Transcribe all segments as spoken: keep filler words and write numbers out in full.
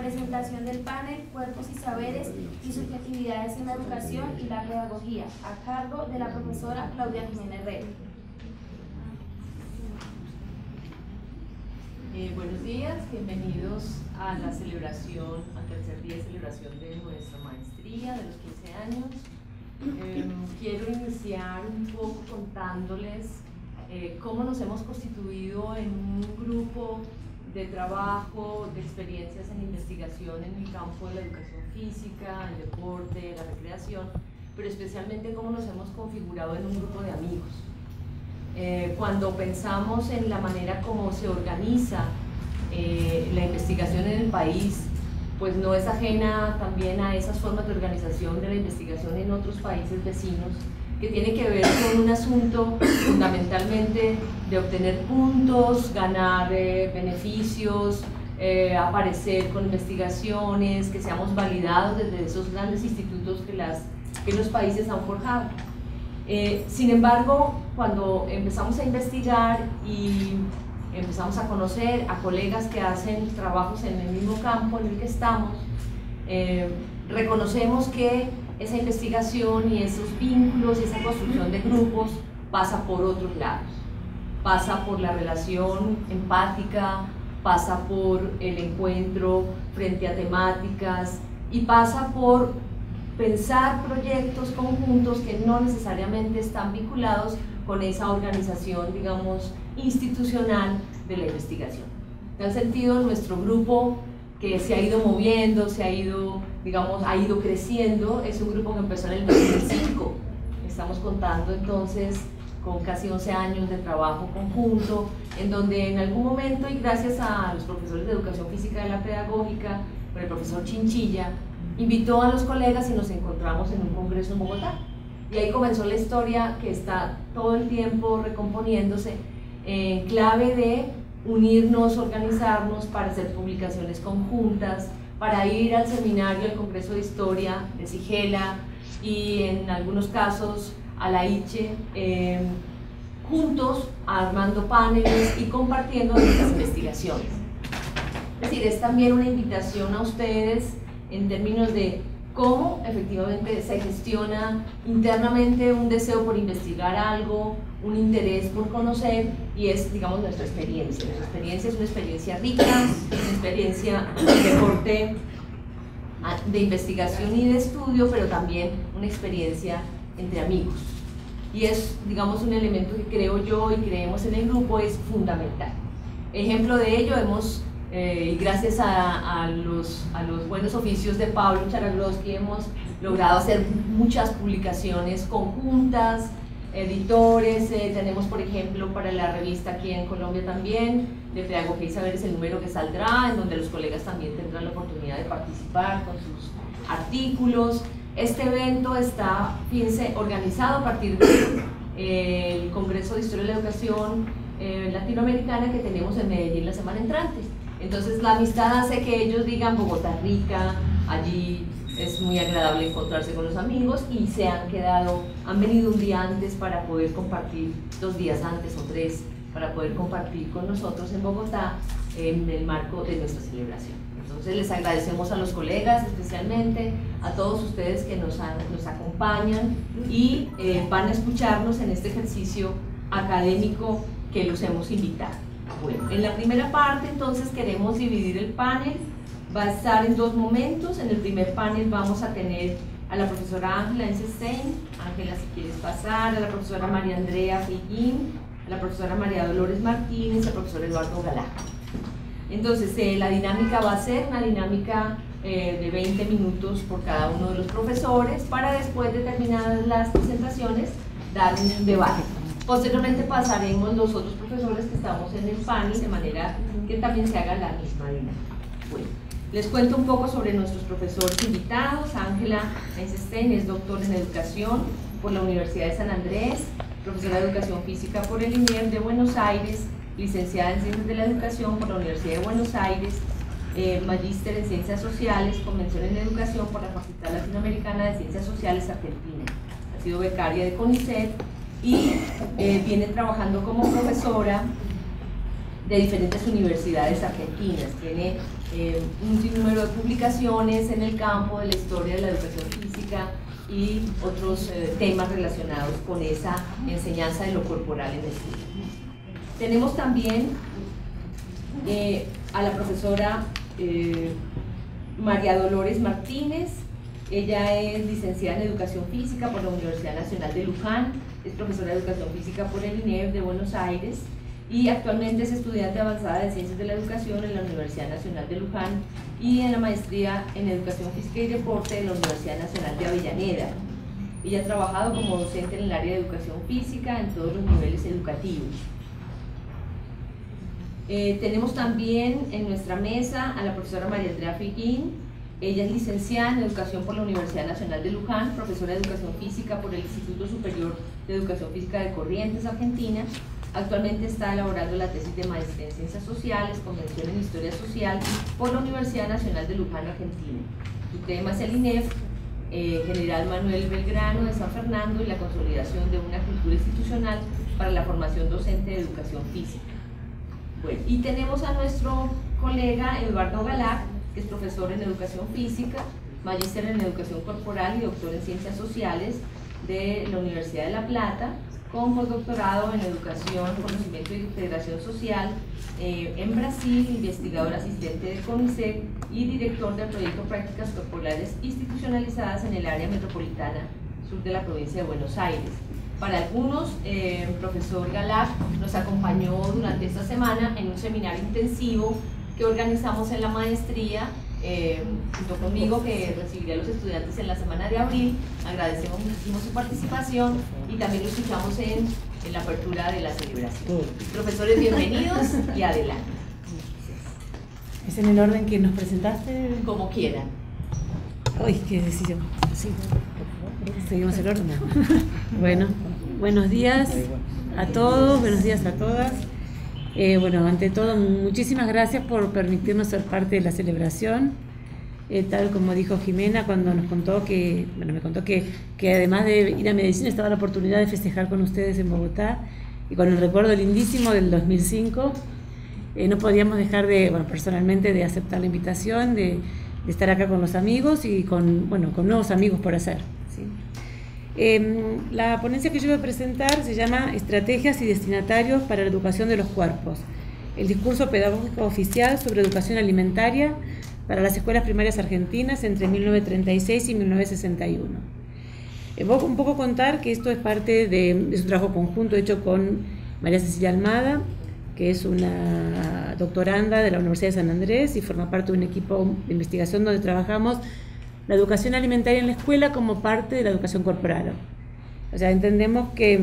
presentación del panel Cuerpos y Saberes y Subjetividades en la Educación y la Pedagogía, a cargo de la profesora Claudia Jiménez Herrera. Eh, buenos días, bienvenidos a la celebración, al tercer día de celebración de nuestra maestría de los quince años. Eh, quiero iniciar un poco contándoles eh, cómo nos hemos constituido en un grupo de trabajo, de experiencias en investigación en el campo de la educación física, el deporte, la recreación, pero especialmente cómo nos hemos configurado en un grupo de amigos. Eh, cuando pensamos en la manera como se organiza eh, la investigación en el país, pues no es ajena también a esas formas de organización de la investigación en otros países vecinos, que tiene que ver con un asunto fundamentalmente de obtener puntos, ganar eh, beneficios, eh, aparecer con investigaciones, que seamos validados desde esos grandes institutos que, las, que los países han forjado. Eh, sin embargo, cuando empezamos a investigar y empezamos a conocer a colegas que hacen trabajos en el mismo campo en el que estamos, eh, reconocemos que esa investigación y esos vínculos y esa construcción de grupos pasa por otros lados. Pasa por la relación empática, pasa por el encuentro frente a temáticas y pasa por pensar proyectos conjuntos que no necesariamente están vinculados con esa organización, digamos, institucional de la investigación. En tal sentido, nuestro grupo, que se ha ido moviendo, se ha ido, digamos, ha ido creciendo, es un grupo que empezó en el dos mil cinco. Estamos contando entonces con casi once años de trabajo conjunto, en donde en algún momento, y gracias a los profesores de educación física de la pedagógica, con el profesor Chinchilla, invitó a los colegas y nos encontramos en un congreso en Bogotá. Y ahí comenzó la historia que está todo el tiempo recomponiéndose, en clave de unirnos, organizarnos para hacer publicaciones conjuntas, para ir al seminario, al Congreso de Historia de Sigela y en algunos casos a la I C H E, eh, juntos armando paneles y compartiendo nuestras investigaciones. Es decir, es también una invitación a ustedes en términos de cómo efectivamente se gestiona internamente un deseo por investigar algo, un interés por conocer, y es, digamos, nuestra experiencia. Nuestra experiencia es una experiencia rica, una experiencia de corte de investigación y de estudio, pero también una experiencia entre amigos. Y es, digamos, un elemento que creo yo y creemos en el grupo es fundamental. Ejemplo de ello, hemos Eh, y gracias a, a, los, a los buenos oficios de Pablo Charaglowski hemos logrado hacer muchas publicaciones conjuntas, editores, eh, tenemos por ejemplo para la revista aquí en Colombia también, de Pedagogía y Saberes, el número que saldrá, en donde los colegas también tendrán la oportunidad de participar con sus artículos. Este evento está, fíjense, organizado a partir del eh, Congreso de Historia de la Educación eh, Latinoamericana que tenemos en Medellín la semana entrante. Entonces la amistad hace que ellos digan Bogotá rica, allí es muy agradable encontrarse con los amigos, y se han quedado, han venido un día antes para poder compartir, dos días antes o tres, para poder compartir con nosotros en Bogotá en el marco de nuestra celebración. Entonces les agradecemos a los colegas especialmente, a todos ustedes que nos, han, nos acompañan y eh, van a escucharnos en este ejercicio académico que los hemos invitado. Bueno, en la primera parte entonces queremos dividir el panel, va a estar en dos momentos. En el primer panel vamos a tener a la profesora Ángela Ensenstein, Ángela, si quieres pasar, a la profesora María Andrea Fillín, a la profesora María Dolores Martínez y al profesor Eduardo Galá. Entonces eh, la dinámica va a ser una dinámica eh, de veinte minutos por cada uno de los profesores, para después de terminadas las presentaciones dar un debate. Posteriormente pasaremos los otros profesores que estamos en el panel, de manera que también se haga la misma dinámica. Bueno, les cuento un poco sobre nuestros profesores invitados. Ángela Ensenstein es doctora en Educación por la Universidad de San Andrés, profesora de Educación Física por el I N E R de Buenos Aires, licenciada en Ciencias de la Educación por la Universidad de Buenos Aires, eh, magíster en Ciencias Sociales, con mención en Educación por la Facultad Latinoamericana de Ciencias Sociales Argentina. Ha sido becaria de CONICET y eh, viene trabajando como profesora de diferentes universidades argentinas. Tiene eh, un sinnúmero de publicaciones en el campo de la historia de la educación física y otros eh, temas relacionados con esa enseñanza de lo corporal en el estudio. Tenemos también eh, a la profesora eh, María Dolores Martínez. Ella es licenciada en Educación Física por la Universidad Nacional de Luján, es profesora de Educación Física por el I N E F de Buenos Aires y actualmente es estudiante avanzada de Ciencias de la Educación en la Universidad Nacional de Luján y en la maestría en Educación Física y Deporte de la Universidad Nacional de Avellaneda. Ella ha trabajado como docente en el área de Educación Física en todos los niveles educativos. Eh, tenemos también en nuestra mesa a la profesora María Andrea Figuín. Ella es licenciada en Educación por la Universidad Nacional de Luján, profesora de Educación Física por el Instituto Superior de Educación Física de Corrientes, Argentina. Actualmente está elaborando la tesis de maestría en Ciencias Sociales, con mención en Historia Social, por la Universidad Nacional de Luján, Argentina. Su tema es el I N E F, eh, General Manuel Belgrano de San Fernando y la consolidación de una cultura institucional para la formación docente de educación física. Bueno, y tenemos a nuestro colega Eduardo Galac, que es profesor en Educación Física, magíster en Educación Corporal y doctor en Ciencias Sociales de la Universidad de La Plata, con postdoctorado en Educación, Conocimiento y Integración Social eh, en Brasil, investigador asistente de CONICET y director del proyecto Prácticas Corporales Institucionalizadas en el área metropolitana sur de la provincia de Buenos Aires. Para algunos, eh, el profesor Galac nos acompañó durante esta semana en un seminario intensivo que organizamos en la maestría, eh, junto conmigo, que recibiré a los estudiantes en la semana de abril. Agradecemos muchísimo su participación y también lo escuchamos en, en la apertura de la celebración. Profesores, bienvenidos y adelante. ¿Es en el orden que nos presentaste? Como quieran. Uy, qué decisión. Sí. ¿Seguimos el orden? Bueno, buenos días a todos, buenos días a todas. Eh, bueno, ante todo, muchísimas gracias por permitirnos ser parte de la celebración. Eh, tal como dijo Jimena cuando nos contó que, bueno, me contó que, que además de ir a medicina estaba la oportunidad de festejar con ustedes en Bogotá y con el recuerdo lindísimo del dos mil cinco. Eh, no podíamos dejar de, bueno, personalmente, de aceptar la invitación, de, de estar acá con los amigos y con, bueno, con nuevos amigos por hacer, ¿sí? Eh, la ponencia que yo voy a presentar se llama Estrategias y Destinatarios para la Educación de los Cuerpos, el discurso pedagógico oficial sobre educación alimentaria para las escuelas primarias argentinas entre mil novecientos treinta y seis y mil novecientos sesenta y uno. Eh, voy a un poco contar que esto es parte de, de su trabajo conjunto hecho con María Cecilia Almada, que es una doctoranda de la Universidad de San Andrés y forma parte de un equipo de investigación donde trabajamos la educación alimentaria en la escuela como parte de la educación corporal. O sea, entendemos que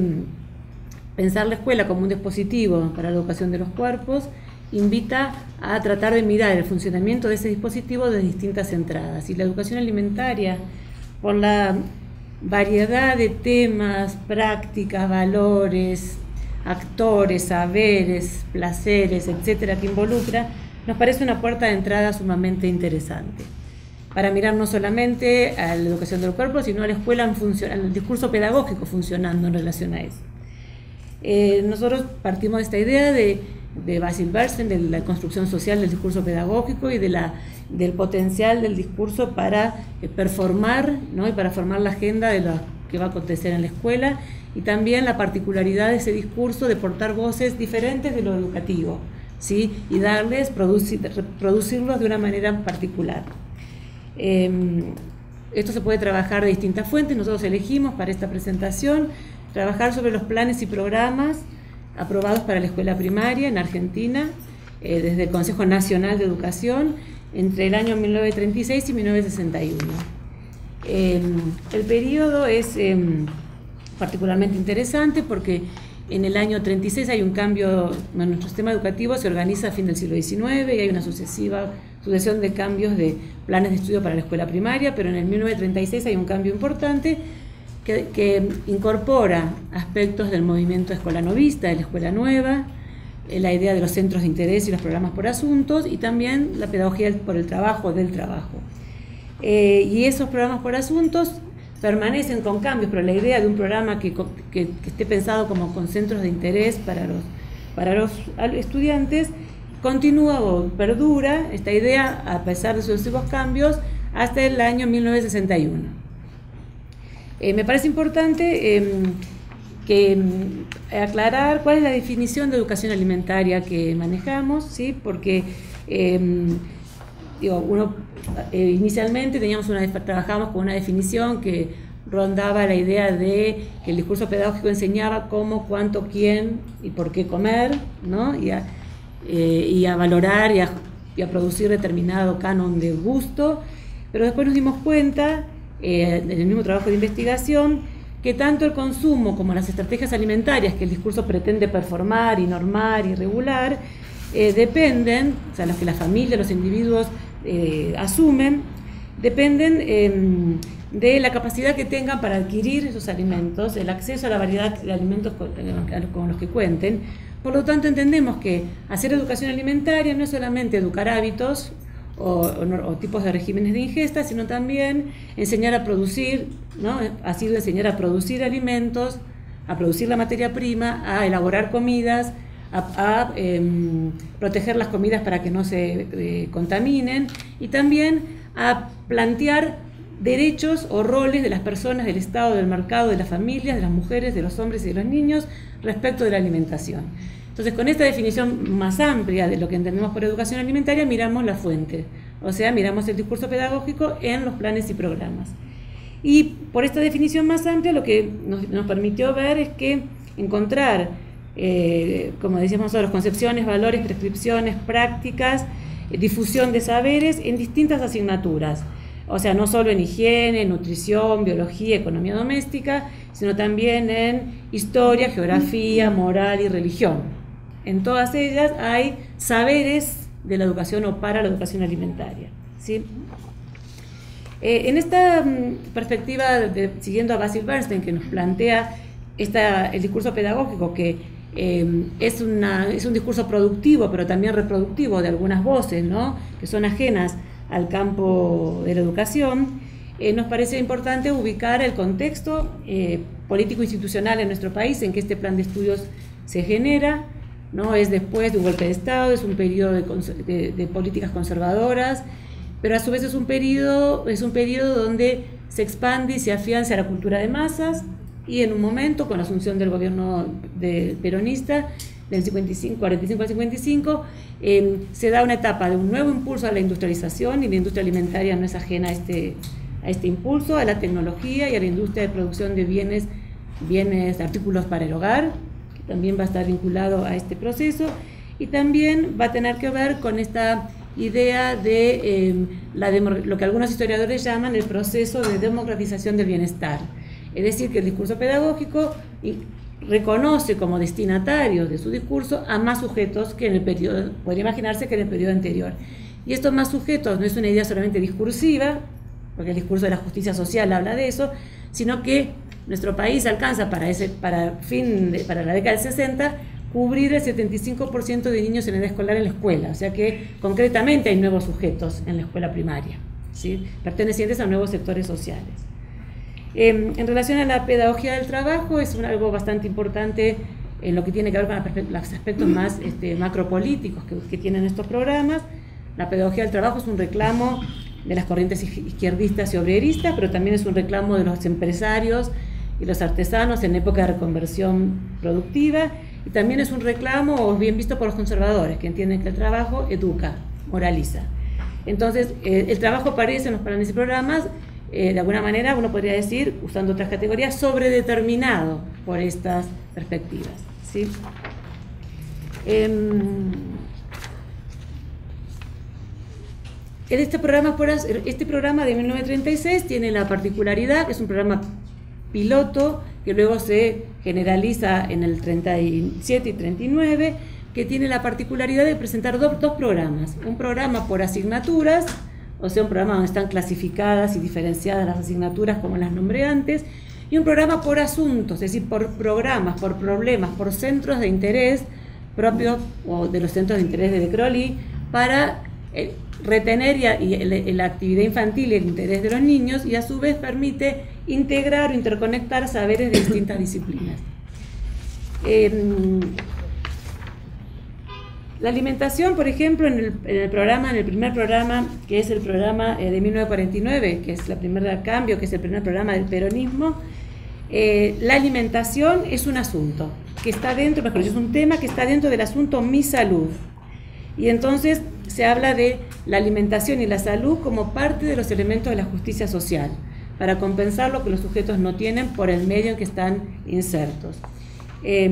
pensar la escuela como un dispositivo para la educación de los cuerpos invita a tratar de mirar el funcionamiento de ese dispositivo de distintas entradas. Y la educación alimentaria, por la variedad de temas, prácticas, valores, actores, saberes, placeres, etcétera, que involucra, nos parece una puerta de entrada sumamente interesante para mirar no solamente a la educación del cuerpo, sino a la escuela en función, al discurso pedagógico funcionando en relación a eso. Eh, nosotros partimos de esta idea de, de Basil Bernstein, de la construcción social del discurso pedagógico y de la, del potencial del discurso para eh, performar, ¿no? Y para formar la agenda de lo que va a acontecer en la escuela, y también la particularidad de ese discurso de portar voces diferentes de lo educativo, ¿sí? Y darles, producir, producirlos de una manera particular. Eh, esto se puede trabajar de distintas fuentes. Nosotros elegimos para esta presentación trabajar sobre los planes y programas aprobados para la escuela primaria en Argentina eh, desde el Consejo Nacional de Educación entre el año mil novecientos treinta y seis y mil novecientos sesenta y uno. Eh, el periodo es eh, particularmente interesante porque en el año treinta y seis hay un cambio, bueno, nuestro sistema educativo se organiza a fin del siglo diecinueve y hay una sucesiva sucesión de cambios de planes de estudio para la escuela primaria, pero en el mil novecientos treinta y seis hay un cambio importante que, que incorpora aspectos del movimiento escolanovista, de la escuela nueva, eh, la idea de los centros de interés y los programas por asuntos, y también la pedagogía por el trabajo, del trabajo. Eh, y esos programas por asuntos permanecen con cambios, pero la idea de un programa que, que, que esté pensado como con centros de interés para los, para los estudiantes continúa o perdura esta idea a pesar de sus sucesivos cambios hasta el año mil novecientos sesenta y uno. Eh, me parece importante eh, que eh, aclarar cuál es la definición de educación alimentaria que manejamos, ¿sí? Porque eh, digo, uno, eh, inicialmente teníamos una, trabajábamos con una definición que rondaba la idea de que el discurso pedagógico enseñaba cómo, cuánto, quién y por qué comer, ¿no? Y a, eh, y a valorar y a, y a producir determinado canon de gusto, pero después nos dimos cuenta, eh, en el mismo trabajo de investigación, que tanto el consumo como las estrategias alimentarias que el discurso pretende performar y normar y regular, eh, dependen, o sea, los que la familia, los individuos eh, asumen, dependen eh, de la capacidad que tengan para adquirir esos alimentos, el acceso a la variedad de alimentos con, con los que cuenten. Por lo tanto, entendemos que hacer educación alimentaria no es solamente educar hábitos o, o, o tipos de regímenes de ingesta, sino también enseñar a producir, ¿no? Ha sido enseñar a producir alimentos, a producir la materia prima, a elaborar comidas, a, a eh, proteger las comidas para que no se eh, contaminen, y también a plantear derechos o roles de las personas, del Estado, del mercado, de las familias, de las mujeres, de los hombres y de los niños respecto de la alimentación. Entonces, con esta definición más amplia de lo que entendemos por educación alimentaria, miramos la fuente, o sea, miramos el discurso pedagógico en los planes y programas. Y por esta definición más amplia, lo que nos, nos permitió ver es que encontrar, eh, como decíamos nosotros, concepciones, valores, prescripciones, prácticas, eh, difusión de saberes en distintas asignaturas. O sea, no solo en higiene, nutrición, biología, economía doméstica, sino también en historia, geografía, moral y religión. En todas ellas hay saberes de la educación o para la educación alimentaria, ¿sí? Eh, en esta um, perspectiva, de, siguiendo a Basil Bernstein, que nos plantea esta, el discurso pedagógico, que eh, es, una, es un discurso productivo, pero también reproductivo de algunas voces, ¿no?, que son ajenas al campo de la educación, eh, nos parece importante ubicar el contexto eh, político-institucional en nuestro país en que este plan de estudios se genera, ¿no? Es después de un golpe de Estado, es un periodo de, de, de políticas conservadoras, pero a su vez es un periodo, es un periodo donde se expande y se afianza la cultura de masas, y en un momento, con la asunción del gobierno de, peronista, del cincuenta y cinco, cuarenta y cinco al cincuenta y cinco, eh, se da una etapa de un nuevo impulso a la industrialización, y la industria alimentaria no es ajena a este, a este impulso, a la tecnología y a la industria de producción de bienes, bienes, artículos para el hogar, que también va a estar vinculado a este proceso, y también va a tener que ver con esta idea de eh, la lo que algunos historiadores llaman el proceso de democratización del bienestar. Es decir, que el discurso pedagógico reconoce como destinatarios de su discurso a más sujetos que en el periodo, podría imaginarse que en el periodo anterior. Y estos más sujetos no es una idea solamente discursiva, porque el discurso de la justicia social habla de eso, sino que nuestro país alcanza para, ese, para, fin de, para la década del sesenta cubrir el setenta y cinco por ciento de niños en edad escolar en la escuela, o sea que concretamente hay nuevos sujetos en la escuela primaria, ¿sí?, pertenecientes a nuevos sectores sociales. Eh, en relación a la pedagogía del trabajo, es un, algo bastante importante en lo que tiene que ver con los aspectos más este, macropolíticos que, que tienen estos programas. La pedagogía del trabajo es un reclamo de las corrientes izquierdistas y obreristas, pero también es un reclamo de los empresarios y los artesanos en época de reconversión productiva, y también es un reclamo bien visto por los conservadores, que entienden que el trabajo educa, moraliza. Entonces, eh, el trabajo aparece en los planes y programas, eh, de alguna manera, uno podría decir, usando otras categorías, sobredeterminado por estas perspectivas, ¿sí? Eh, este, programa, este programa de mil novecientos treinta y seis tiene la particularidad que es un programa piloto que luego se generaliza en el treinta y siete y treinta y nueve, que tiene la particularidad de presentar dos, dos programas, un programa por asignaturas, o sea, un programa donde están clasificadas y diferenciadas las asignaturas como las nombré antes, y un programa por asuntos, es decir, por programas, por problemas, por centros de interés propios o de los centros de interés de De Crowley, para eh, retener y, y el, la actividad infantil y el interés de los niños, y a su vez permite integrar o interconectar saberes de distintas disciplinas. Eh, la alimentación, por ejemplo, en el, en el programa, en el primer programa, que es el programa eh, de mil novecientos cuarenta y nueve, que es el primer cambio, que es el primer programa del peronismo, eh, la alimentación es un asunto que está dentro, mejor dicho, es un tema que está dentro del asunto Mi Salud. Y entonces se habla de la alimentación y la salud como parte de los elementos de la justicia social, para compensar lo que los sujetos no tienen por el medio en que están insertos. Eh,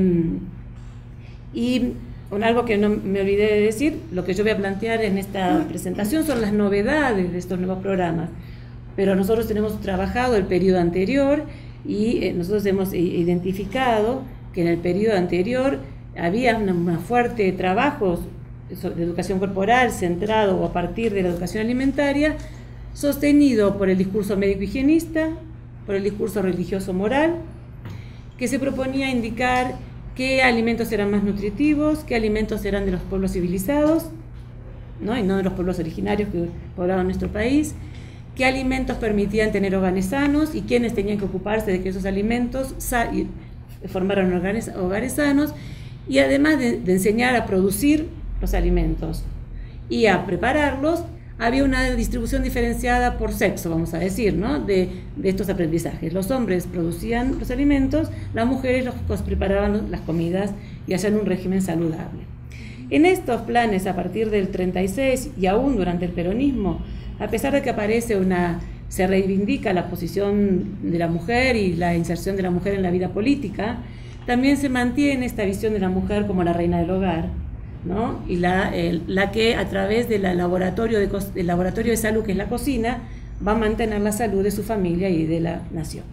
y con algo que no me olvidé de decir, lo que yo voy a plantear en esta presentación son las novedades de estos nuevos programas, pero nosotros tenemos trabajado el periodo anterior y eh, nosotros hemos identificado que en el periodo anterior había una, una fuerte trabajo de educación corporal centrado a partir de la educación alimentaria, sostenido por el discurso médico-higienista, por el discurso religioso-moral, que se proponía indicar qué alimentos eran más nutritivos, qué alimentos eran de los pueblos civilizados, ¿no? Y no de los pueblos originarios que poblaban nuestro país, qué alimentos permitían tener hogares sanos y quiénes tenían que ocuparse de que esos alimentos formaran hogares, hogares sanos, y además de, de enseñar a producir los alimentos y a prepararlos, había una distribución diferenciada por sexo, vamos a decir, ¿no? de, de estos aprendizajes. Los hombres producían los alimentos, las mujeres los preparaban las comidas y hacían un régimen saludable. En estos planes, a partir del treinta y seis y aún durante el peronismo, a pesar de que aparece una, se reivindica la posición de la mujer y la inserción de la mujer en la vida política, también se mantiene esta visión de la mujer como la reina del hogar, ¿no? Y la, el, la que a través del laboratorio de, del laboratorio de salud, que es la cocina, va a mantener la salud de su familia y de la nación.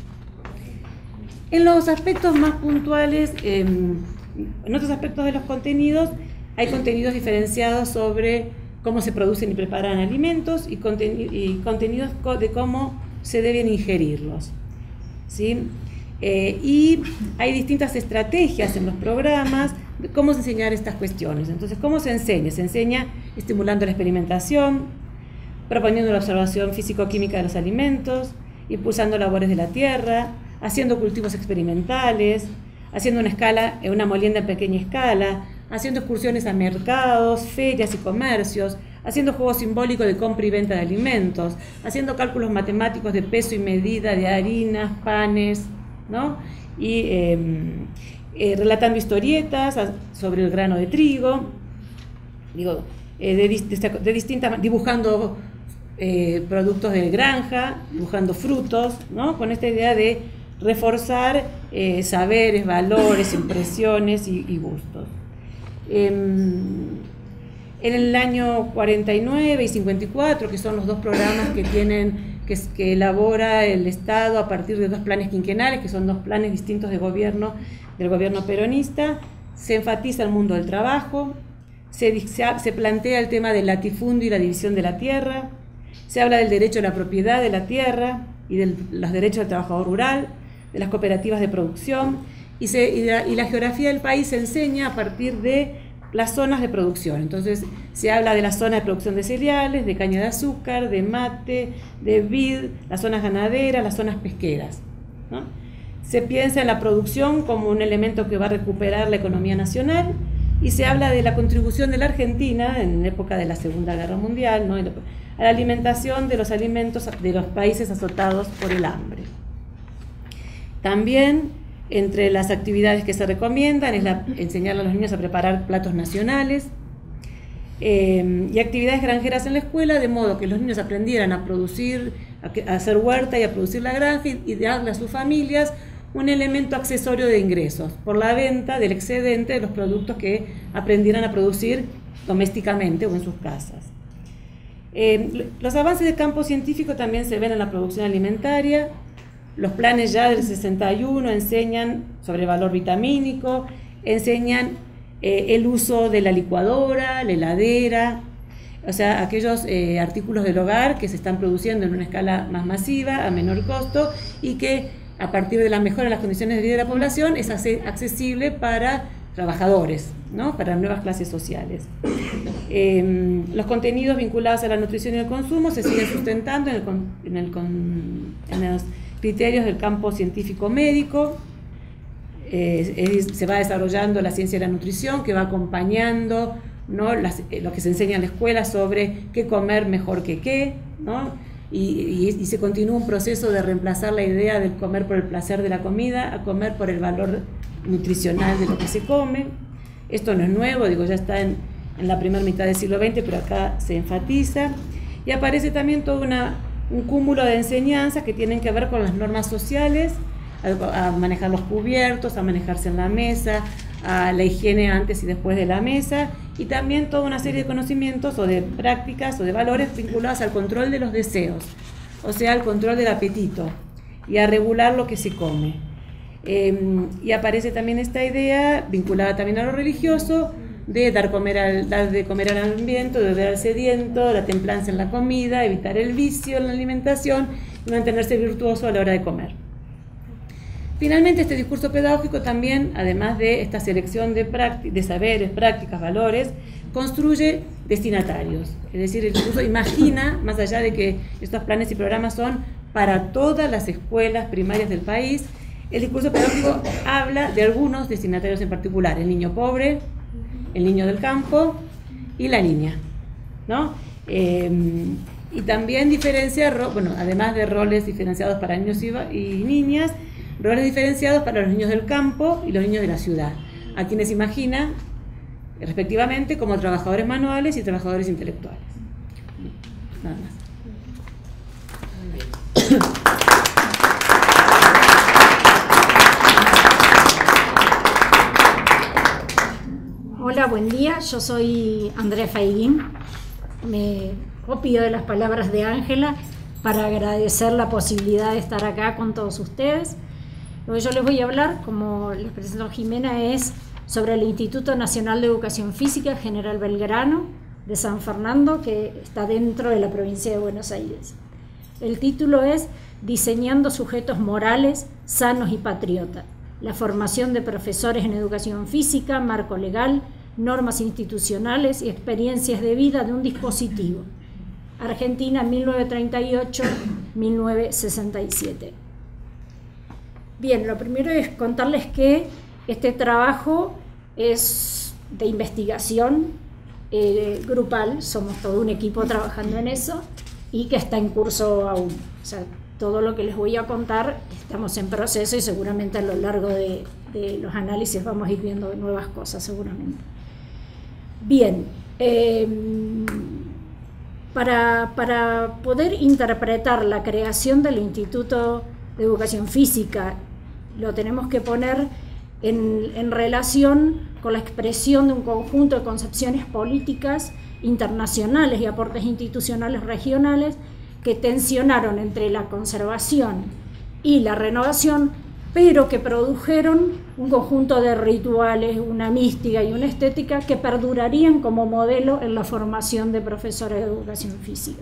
En los aspectos más puntuales, eh, en otros aspectos de los contenidos, hay contenidos diferenciados sobre cómo se producen y preparan alimentos y, conten y contenidos de cómo se deben ingerirlos, ¿sí? Eh, y hay distintas estrategias en los programas de cómo enseñar estas cuestiones. Entonces, ¿cómo se enseña? Se enseña estimulando la experimentación, proponiendo la observación físico-química de los alimentos, impulsando labores de la tierra, haciendo cultivos experimentales, haciendo una, escala, una molienda en pequeña escala, haciendo excursiones a mercados, ferias y comercios, haciendo juegos simbólicos de compra y venta de alimentos, haciendo cálculos matemáticos de peso y medida de harinas, panes, ¿no? Y eh, eh, relatando historietas sobre el grano de trigo, digo, eh, de, de, de distintas, dibujando eh, productos de granja, dibujando frutos, ¿no? Con esta idea de reforzar eh, saberes, valores, impresiones y, y gustos. Eh, en el año cuarenta y nueve y cincuenta y cuatro, que son los dos programas que tienen que, que elabora el Estado a partir de dos planes quinquenales, que son dos planes distintos de gobierno del gobierno peronista, se enfatiza el mundo del trabajo, se, se, se plantea el tema del latifundio y la división de la tierra, se habla del derecho a la propiedad de la tierra y de los derechos del trabajador rural, de las cooperativas de producción, y, se, y, la, y la geografía del país se enseña a partir de las zonas de producción. Entonces se habla de la zona de producción de cereales, de caña de azúcar, de mate, de vid, las zonas ganaderas, las zonas pesqueras, ¿no? Se piensa en la producción como un elemento que va a recuperar la economía nacional, y se habla de la contribución de la Argentina en época de la Segunda Guerra Mundial, ¿no?, a la alimentación de los alimentos de los países azotados por el hambre. También, entre las actividades que se recomiendan, es la, enseñar a los niños a preparar platos nacionales eh, y actividades granjeras en la escuela, de modo que los niños aprendieran a producir, a, a hacer huerta y a producir la granja, y, y darle a sus familias un elemento accesorio de ingresos por la venta del excedente de los productos que aprendieran a producir domésticamente o en sus casas. Eh, los avances del campo científico también se ven en la producción alimentaria. Los planes ya del sesenta y uno enseñan sobre el valor vitamínico, enseñan eh, el uso de la licuadora, la heladera, o sea, aquellos eh, artículos del hogar que se están produciendo en una escala más masiva, a menor costo, y que a partir de la mejora de las condiciones de vida de la población es accesible para trabajadores, ¿no?, para nuevas clases sociales. Eh, los contenidos vinculados a la nutrición y el consumo se siguen sustentando en, el, en, el, en los criterios del campo científico médico. Eh, es, se va desarrollando la ciencia de la nutrición, que va acompañando ¿no? Las, eh, lo que se enseña en la escuela sobre qué comer mejor que qué, ¿no? Y, y, y se continúa un proceso de reemplazar la idea del comer por el placer de la comida a comer por el valor nutricional de lo que se come. Esto no es nuevo, digo, ya está en, en la primera mitad del siglo veinte, pero acá se enfatiza. Y aparece también todo una, un cúmulo de enseñanzas que tienen que ver con las normas sociales, a, a manejar los cubiertos, a manejarse en la mesa, a la higiene antes y después de la mesa, y también toda una serie de conocimientos o de prácticas o de valores vinculados al control de los deseos, o sea, al control del apetito y a regular lo que se come. Eh, y aparece también esta idea vinculada también a lo religioso de dar, comer al, dar de comer al hambriento, de beber al sediento, la templanza en la comida, evitar el vicio en la alimentación y mantenerse virtuoso a la hora de comer. Finalmente, este discurso pedagógico también, además de esta selección de, de saberes, prácticas, valores, construye destinatarios. Es decir, el discurso imagina, más allá de que estos planes y programas son para todas las escuelas primarias del país, el discurso pedagógico habla de algunos destinatarios en particular: el niño pobre, el niño del campo y la niña, ¿no? Eh, y también diferencia, bueno, además de roles diferenciados para niños y, y niñas, roles diferenciados para los niños del campo y los niños de la ciudad, a quienes imagina respectivamente como trabajadores manuales y trabajadores intelectuales. Nada más. Hola, buen día. Yo soy Andrea Faiguín. Me copio de las palabras de Ángela para agradecer la posibilidad de estar acá con todos ustedes. Lo que yo les voy a hablar, como les presentó Jimena, es sobre el Instituto Nacional de Educación Física General Belgrano de San Fernando, que está dentro de la provincia de Buenos Aires. El título es Diseñando sujetos morales, sanos y patriotas. La formación de profesores en educación física, marco legal, normas institucionales y experiencias de vida de un dispositivo. Argentina, mil novecientos treinta y ocho a mil novecientos sesenta y siete. Bien, lo primero es contarles que este trabajo es de investigación eh, grupal, somos todo un equipo trabajando en eso, y que está en curso aún. O sea, todo lo que les voy a contar estamos en proceso y seguramente a lo largo de, de los análisis vamos a ir viendo nuevas cosas seguramente. Bien, eh, para, para poder interpretar la creación del Instituto de Educación Física, lo tenemos que poner en, en relación con la expresión de un conjunto de concepciones políticas internacionales y aportes institucionales regionales que tensionaron entre la conservación y la renovación, pero que produjeron un conjunto de rituales, una mística y una estética que perdurarían como modelo en la formación de profesores de educación física.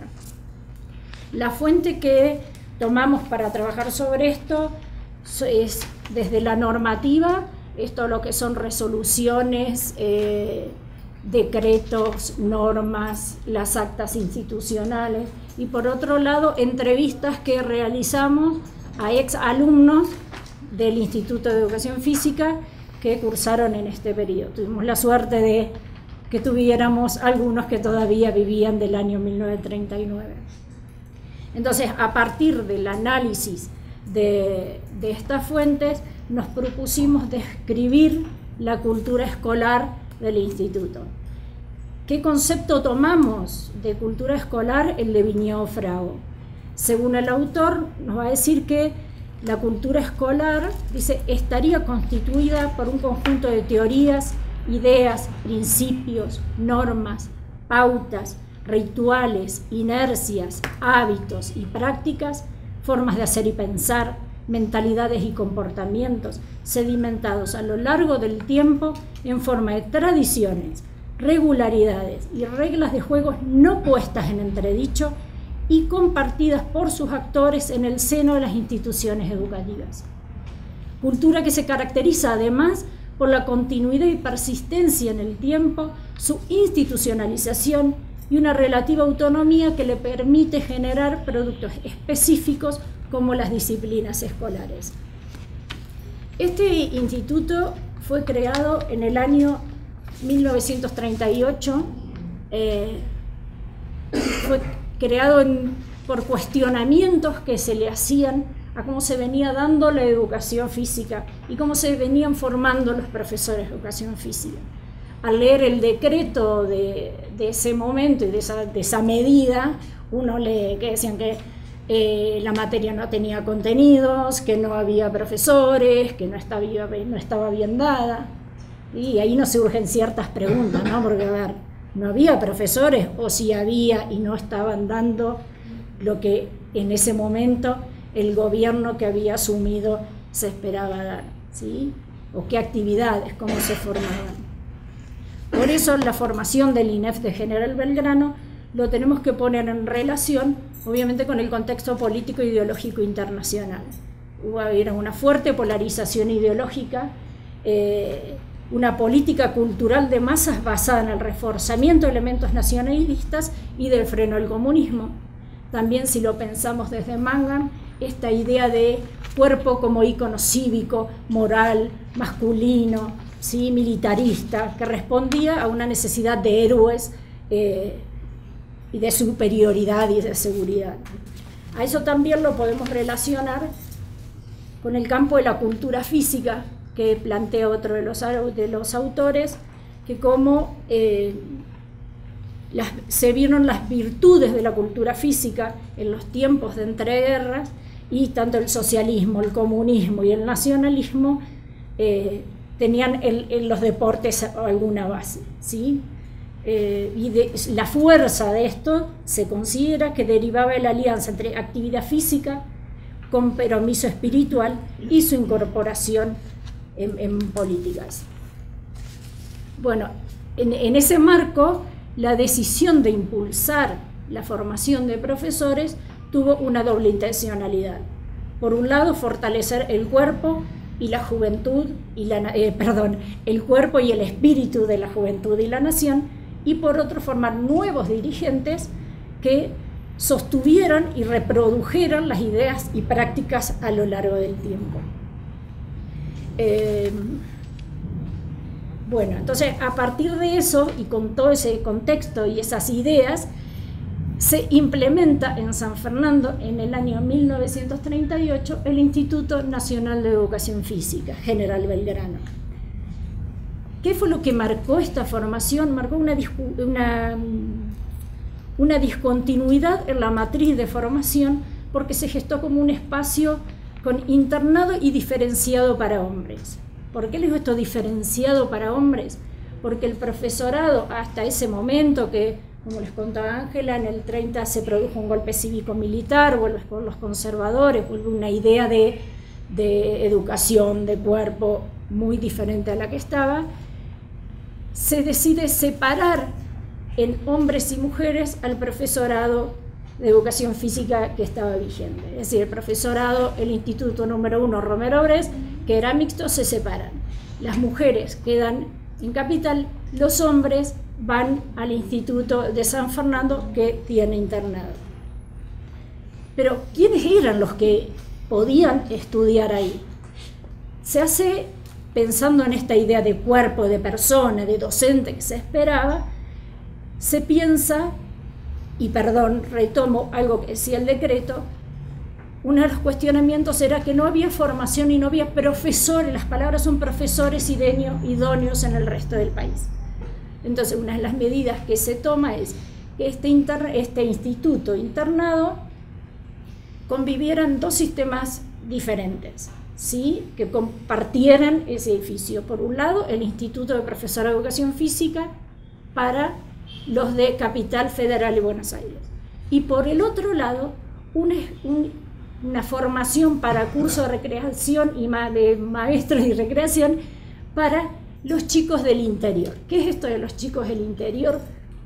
La fuente que tomamos para trabajar sobre esto es desde la normativa, esto lo que son resoluciones, eh, decretos, normas, las actas institucionales, y por otro lado entrevistas que realizamos a ex alumnos del Instituto de Educación Física que cursaron en este periodo. Tuvimos la suerte de que tuviéramos algunos que todavía vivían del año mil novecientos treinta y nueve. Entonces, a partir del análisis de, de estas fuentes, nos propusimos describir la cultura escolar del instituto. ¿Qué concepto tomamos de cultura escolar? El de Viñedo Frago. Según el autor, nos va a decir que la cultura escolar, dice, estaría constituida por un conjunto de teorías, ideas, principios, normas, pautas, rituales, inercias, hábitos y prácticas, formas de hacer y pensar, mentalidades y comportamientos sedimentados a lo largo del tiempo en forma de tradiciones, regularidades y reglas de juego no puestas en entredicho y compartidas por sus actores en el seno de las instituciones educativas. Cultura que se caracteriza además por la continuidad y persistencia en el tiempo, su institucionalización y una relativa autonomía que le permite generar productos específicos como las disciplinas escolares. Este instituto fue creado en el año mil novecientos treinta y ocho, eh, fue creado en, por cuestionamientos que se le hacían a cómo se venía dando la educación física y cómo se venían formando los profesores de educación física. Al leer el decreto de, de ese momento y de esa, de esa medida, uno lee que decían que eh, la materia no tenía contenidos, que no había profesores, que no estaba, no estaba bien dada. Y ahí nos surgen ciertas preguntas, ¿no? Porque, a ver, ¿no había profesores o si había y no estaban dando lo que en ese momento el gobierno que había asumido se esperaba dar, ¿sí? O qué actividades, cómo se formaban. Por eso la formación del I N E F de General Belgrano lo tenemos que poner en relación, obviamente, con el contexto político e ideológico internacional. Hubo era una fuerte polarización ideológica, eh, una política cultural de masas basada en el reforzamiento de elementos nacionalistas y del freno al comunismo. También, si lo pensamos desde Mangam, esta idea de cuerpo como ícono cívico, moral, masculino, ¿sí? Militarista, que respondía a una necesidad de héroes eh, y de superioridad y de seguridad. A eso también lo podemos relacionar con el campo de la cultura física, que plantea otro de los, de los autores, que como eh, las, se vieron las virtudes de la cultura física en los tiempos de entreguerras, y tanto el socialismo, el comunismo y el nacionalismo eh, tenían en los deportes alguna base, ¿sí? Eh, y de, la fuerza de esto se considera que derivaba de la alianza entre actividad física, compromiso espiritual y su incorporación en, en políticas. Bueno, en, en ese marco, la decisión de impulsar la formación de profesores tuvo una doble intencionalidad. Por un lado, fortalecer el cuerpo y la juventud, y la, eh, perdón, el cuerpo y el espíritu de la juventud y la nación, y por otro, formar nuevos dirigentes que sostuvieran y reprodujeran las ideas y prácticas a lo largo del tiempo. Eh, bueno, entonces, a partir de eso, y con todo ese contexto y esas ideas, se implementa en San Fernando, en el año mil novecientos treinta y ocho, el Instituto Nacional de Educación Física, General Belgrano. ¿Qué fue lo que marcó esta formación? Marcó una, una, una discontinuidad en la matriz de formación, porque se gestó como un espacio con internado y diferenciado para hombres. ¿Por qué les digo esto diferenciado para hombres? Porque el profesorado, hasta ese momento que, como les contaba Ángela, en el treinta se produjo un golpe cívico-militar, vuelve con los conservadores, vuelve una idea de, de educación, de cuerpo, muy diferente a la que estaba. Se decide separar en hombres y mujeres al profesorado de educación física que estaba vigente. Es decir, el profesorado, el instituto número uno, Romero Brest, que era mixto, se separan. Las mujeres quedan en Capital, los hombres van al Instituto de San Fernando, que tiene internado. Pero, ¿quiénes eran los que podían estudiar ahí? Se hace pensando en esta idea de cuerpo, de persona, de docente que se esperaba, se piensa, y perdón, retomo algo que decía el decreto, uno de los cuestionamientos era que no había formación y no había profesores, las palabras son profesores idóneos en el resto del país. Entonces, una de las medidas que se toma es que este, inter, este instituto internado convivieran dos sistemas diferentes, ¿sí? Que compartieran ese edificio. Por un lado, el Instituto de Profesor de Educación Física para los de Capital Federal y Buenos Aires. Y por el otro lado, una, un, una formación para curso de recreación y ma, de maestros y recreación para los chicos del interior. ¿Qué es esto de los chicos del interior?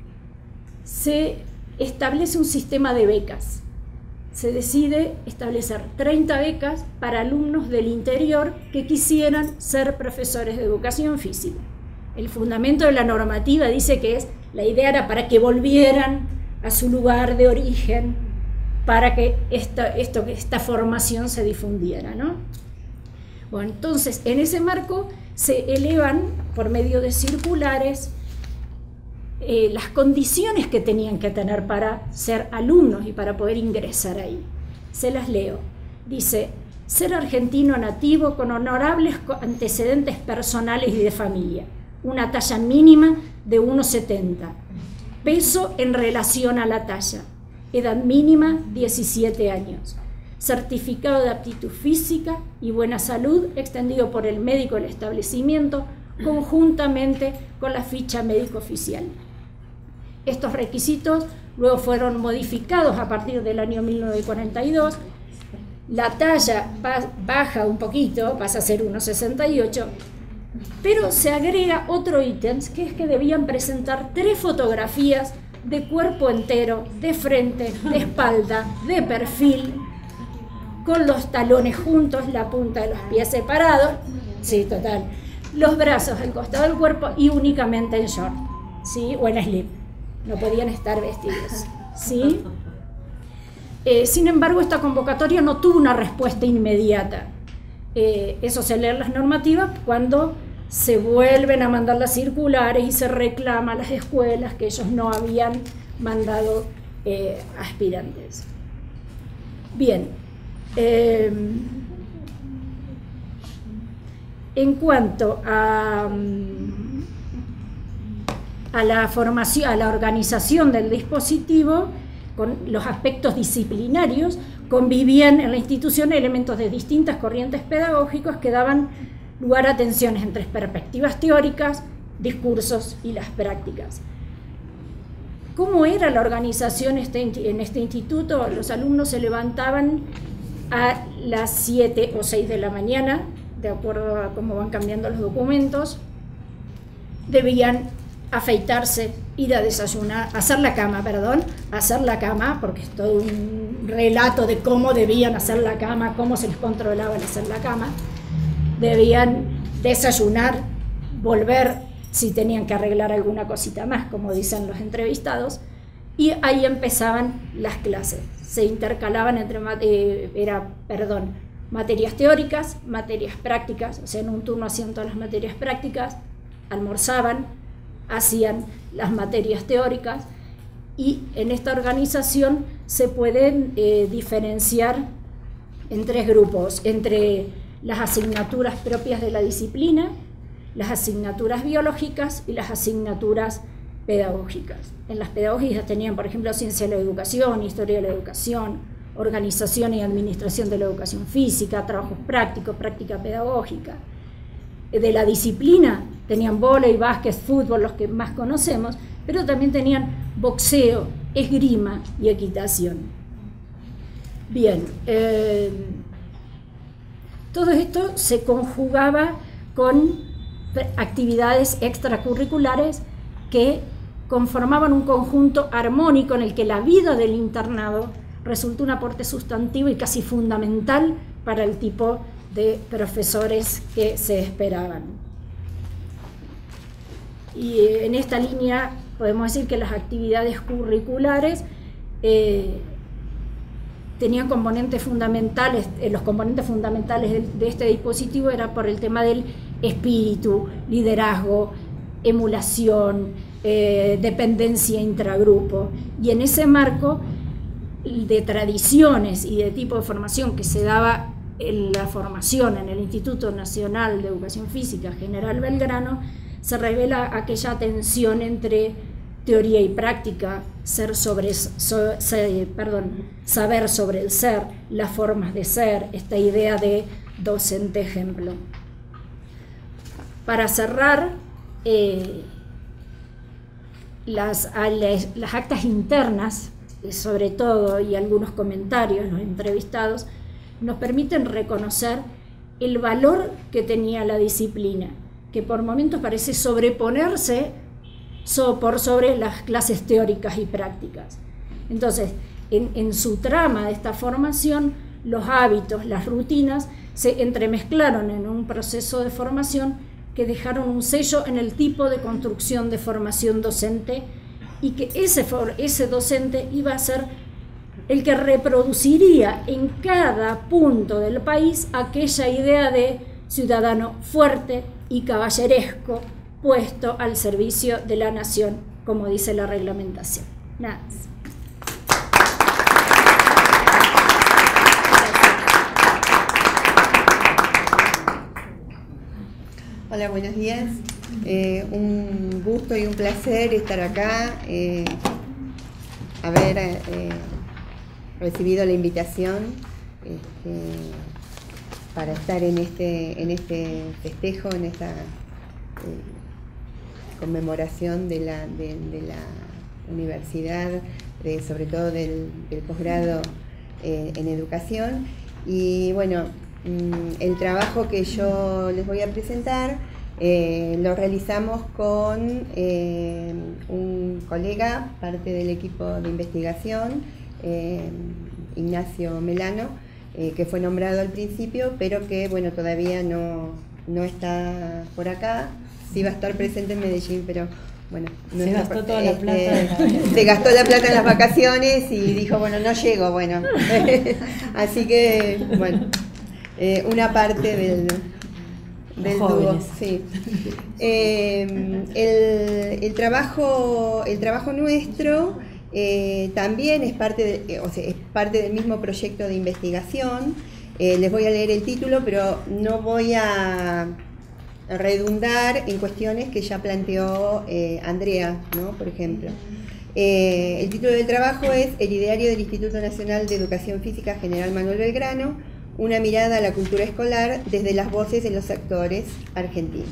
Se establece un sistema de becas. Se decide establecer treinta becas para alumnos del interior que quisieran ser profesores de educación física. El fundamento de la normativa dice que es, la idea era para que volvieran a su lugar de origen, para que esta, esto, esta formación se difundiera, ¿no? Bueno, entonces, en ese marco se elevan por medio de circulares eh, las condiciones que tenían que tener para ser alumnos y para poder ingresar ahí. Se las leo. Dice: ser argentino nativo con honorables antecedentes personales y de familia, una talla mínima de uno setenta, peso en relación a la talla, edad mínima diecisiete años, certificado de aptitud física y buena salud extendido por el médico del establecimiento conjuntamente con la ficha médico oficial. Estos requisitos luego fueron modificados a partir del año mil novecientos cuarenta y dos. La talla baja un poquito, pasa a ser uno sesenta y ocho, pero se agrega otro ítem, que es que debían presentar tres fotografías de cuerpo entero, de frente, de espalda, de perfil, con los talones juntos, la punta de los pies separados, sí, total, los brazos al costado del cuerpo y únicamente en short, ¿sí? O en slip, no podían estar vestidos, ¿sí? Eh, sin embargo, esta convocatoria no tuvo una respuesta inmediata. Eh, eso se lee en las normativas cuando se vuelven a mandar las circulares y se reclama a las escuelas que ellos no habían mandado eh, aspirantes. Bien, eh, en cuanto a, a la formación, a la organización del dispositivo, con los aspectos disciplinarios, convivían en la institución elementos de distintas corrientes pedagógicas que daban lugar a tensiones entre perspectivas teóricas, discursos y las prácticas. ¿Cómo era la organización en este instituto? Los alumnos se levantaban a las siete o seis de la mañana, de acuerdo a cómo van cambiando los documentos, debían afeitarse, ir a desayunar, hacer la cama, perdón, hacer la cama, porque es todo un relato de cómo debían hacer la cama, cómo se les controlaba el hacer la cama. Debían desayunar, volver si tenían que arreglar alguna cosita más, como dicen los entrevistados, y ahí empezaban las clases. Se intercalaban entre, eh, era, perdón, materias teóricas, materias prácticas, o sea, en un turno hacían todas las materias prácticas, almorzaban, hacían las materias teóricas, y en esta organización se pueden eh, diferenciar en tres grupos, entre las asignaturas propias de la disciplina, las asignaturas biológicas y las asignaturas pedagógicas. En las pedagógicas tenían, por ejemplo, ciencia de la educación, historia de la educación, organización y administración de la educación física, trabajos prácticos, práctica pedagógica. De la disciplina tenían vóley, básquet, fútbol, los que más conocemos, pero también tenían boxeo, esgrima y equitación. Bien, eh, todo esto se conjugaba con actividades extracurriculares que conformaban un conjunto armónico en el que la vida del internado resultó un aporte sustantivo y casi fundamental para el tipo de profesores que se esperaban. Y en esta línea podemos decir que las actividades curriculares eh, tenían componentes fundamentales, eh, los componentes fundamentales de, de este dispositivo era por el tema del espíritu, liderazgo, emulación, eh, dependencia intragrupo, y en ese marco de tradiciones y de tipo de formación que se daba en la formación en el Instituto Nacional de Educación Física General Belgrano, se revela aquella tensión entre teoría y práctica, ser sobre, so, se, perdón, saber sobre el ser, las formas de ser, esta idea de docente ejemplo. Para cerrar, eh, las, las, las actas internas, sobre todo, y algunos comentarios, los entrevistados, nos permiten reconocer el valor que tenía la disciplina, que por momentos parece sobreponerse so, por sobre las clases teóricas y prácticas. Entonces, en, en su trama de esta formación, los hábitos, las rutinas, se entremezclaron en un proceso de formación que dejaron un sello en el tipo de construcción de formación docente, y que ese, ese docente iba a ser el que reproduciría en cada punto del país aquella idea de ciudadano fuerte y caballeresco, puesto al servicio de la nación, como dice la reglamentación. Nada más. Hola, buenos días. Eh, un gusto y un placer estar acá, eh, haber eh, recibido la invitación este, para estar en este, en este festejo, en esta eh, conmemoración de la, de, de la universidad, de, sobre todo del, del posgrado eh, en educación. Y bueno, el trabajo que yo les voy a presentar eh, lo realizamos con eh, un colega, parte del equipo de investigación, eh, Ignacio Melano, eh, que fue nombrado al principio, pero que bueno, todavía no, no está por acá. Sí va a estar presente en Medellín, pero bueno, no se gastó toda la plata. Este, se gastó la plata en las vacaciones y dijo, bueno, no llego, bueno. Así que, bueno. Eh, una parte del, del dúo, sí. Eh, el, el, trabajo, el trabajo nuestro eh, también es parte, de, o sea, es parte del mismo proyecto de investigación. Eh, les voy a leer el título, pero no voy a redundar en cuestiones que ya planteó eh, Andrea, ¿no? Por ejemplo. Eh, el título del trabajo es El ideario del Instituto Nacional de Educación Física General Manuel Belgrano, una mirada a la cultura escolar desde las voces de los actores argentinos.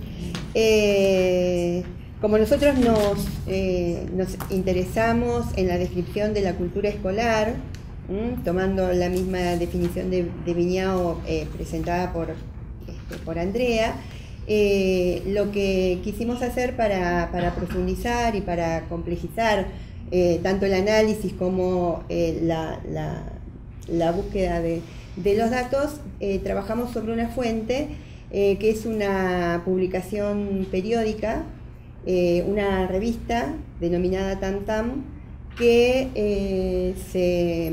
Eh, como nosotros nos, eh, nos interesamos en la descripción de la cultura escolar, ¿m? tomando la misma definición de, de Viñao eh, presentada por, este, por Andrea, eh, lo que quisimos hacer para, para profundizar y para complejizar eh, tanto el análisis como eh, la, la, la búsqueda de De los datos, eh, trabajamos sobre una fuente eh, que es una publicación periódica, eh, una revista denominada Tam Tam, que eh, se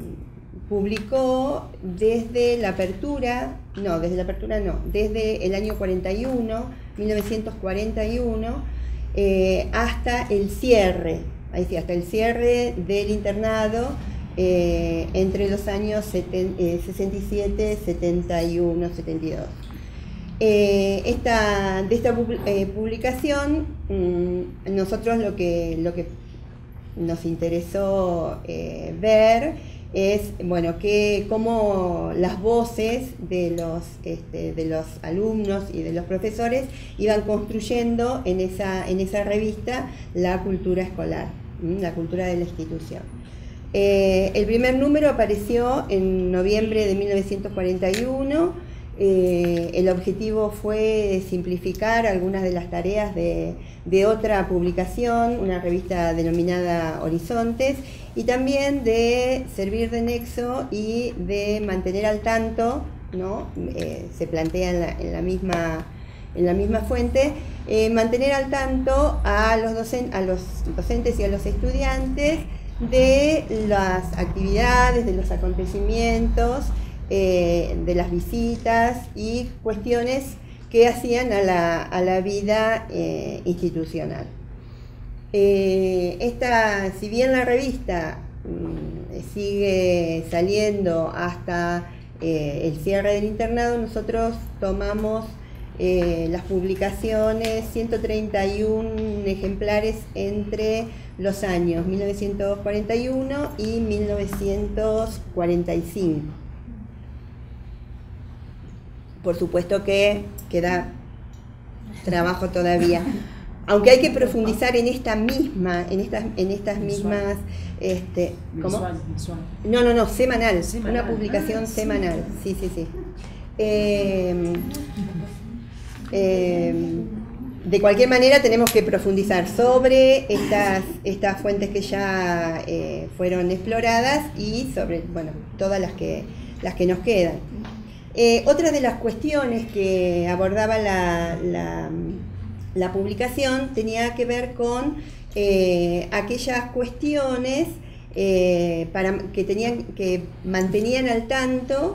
publicó desde la apertura, no, desde la apertura no, desde el año cuarenta y uno, mil novecientos cuarenta y uno, eh, hasta el cierre, ahí sí, hasta el cierre del internado, Eh, entre los años sesenta y siete, setenta y uno, setenta y dos. Eh, esta, de esta eh, publicación, mmm, nosotros lo que, lo que nos interesó eh, ver es, bueno, que cómo las voces de los, este, de los alumnos y de los profesores iban construyendo en esa, en esa revista la cultura escolar, mmm, la cultura de la institución. Eh, el primer número apareció en noviembre de mil novecientos cuarenta y uno. Eh, el objetivo fue simplificar algunas de las tareas de, de otra publicación, una revista denominada Horizontes, y también de servir de nexo y de mantener al tanto, ¿no? Eh, se plantea en la, en la misma, en la misma fuente, eh, mantener al tanto a los, docen, a los docentes y a los estudiantes de las actividades, de los acontecimientos, eh, de las visitas y cuestiones que hacían a la, a la vida eh, institucional. Eh, esta, si bien la revista mmm, sigue saliendo hasta eh, el cierre del internado, nosotros tomamos eh, las publicaciones, ciento treinta y uno ejemplares entre los años mil novecientos cuarenta y uno y mil novecientos cuarenta y cinco. Por supuesto que queda trabajo todavía, aunque hay que profundizar en esta misma, en estas, en estas mismas, este, ¿cómo? No, no, no, semanal, semanal. Una publicación ah, semanal, sí, sí, sí. Eh, eh, De cualquier manera tenemos que profundizar sobre estas, estas fuentes que ya eh, fueron exploradas y sobre, bueno, todas las que, las que nos quedan. Eh, otra de las cuestiones que abordaba la, la, la publicación tenía que ver con eh, aquellas cuestiones eh, para, que, tenían, que mantenían al tanto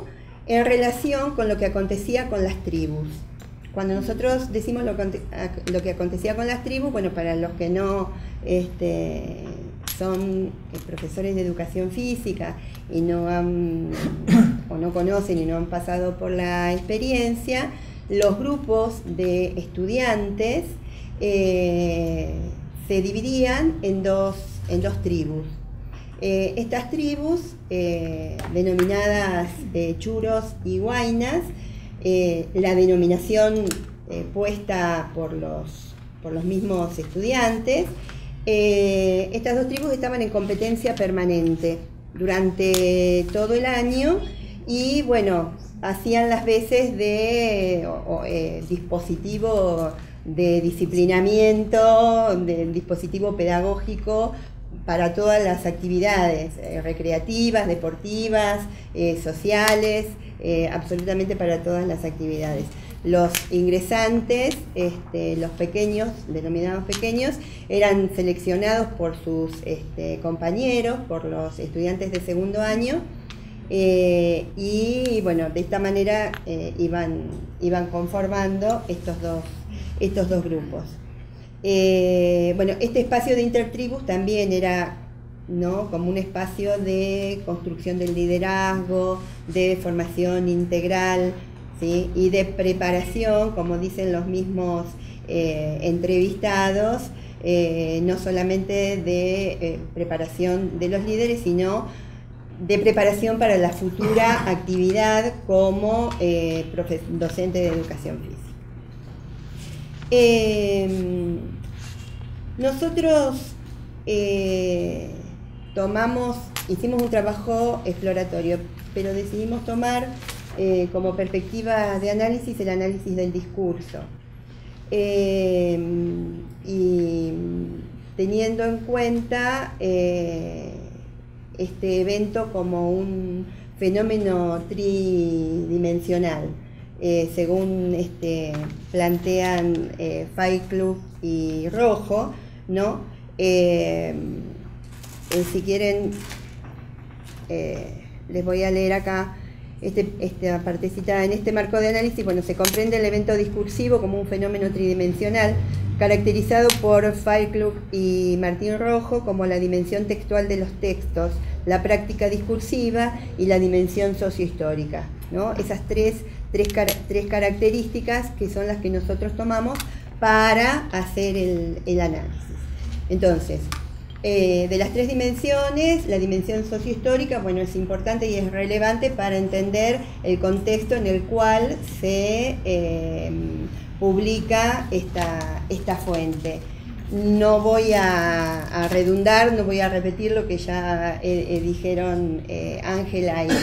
en relación con lo que acontecía con las tribus. Cuando nosotros decimos lo, lo que acontecía con las tribus, bueno, para los que no este, son profesores de educación física y no han, o no conocen y no han pasado por la experiencia, los grupos de estudiantes eh, se dividían en dos, en dos tribus. Eh, estas tribus, eh, denominadas eh, churos y huaynas, eh, la denominación eh, puesta por los, por los mismos estudiantes, eh, estas dos tribus estaban en competencia permanente durante todo el año y, bueno, hacían las veces de o, o, eh, dispositivo de disciplinamiento, de dispositivo pedagógico para todas las actividades eh, recreativas, deportivas, eh, sociales, eh, absolutamente para todas las actividades. Los ingresantes, este, los pequeños, denominados pequeños, eran seleccionados por sus este, compañeros, por los estudiantes de segundo año, eh, y bueno, de esta manera eh, iban, iban conformando estos dos, estos dos grupos. Eh, bueno, este espacio de intertribus también era, ¿no?, como un espacio de construcción del liderazgo, de formación integral, ¿sí?, y de preparación, como dicen los mismos eh, entrevistados, eh, no solamente de eh, preparación de los líderes, sino de preparación para la futura actividad como eh, docente de educación física. Eh, nosotros eh, tomamos, hicimos un trabajo exploratorio, pero decidimos tomar eh, como perspectiva de análisis el análisis del discurso. Eh, y teniendo en cuenta eh, este evento como un fenómeno tridimensional. Eh, según este, plantean eh, Fight Club y Rojo, ¿no? Eh, eh, si quieren, eh, les voy a leer acá este, esta partecita. En este marco de análisis, bueno, se comprende el evento discursivo como un fenómeno tridimensional, caracterizado por Fight Club y Martín Rojo como la dimensión textual de los textos, la práctica discursiva y la dimensión sociohistórica, ¿no? Esas tres Tres, car tres características que son las que nosotros tomamos para hacer el, el análisis. Entonces, eh, de las tres dimensiones, la dimensión sociohistórica, bueno, es importante y es relevante para entender el contexto en el cual se eh, publica esta, esta fuente. No voy a, a redundar, no voy a repetir lo que ya eh, eh, dijeron Ángela eh,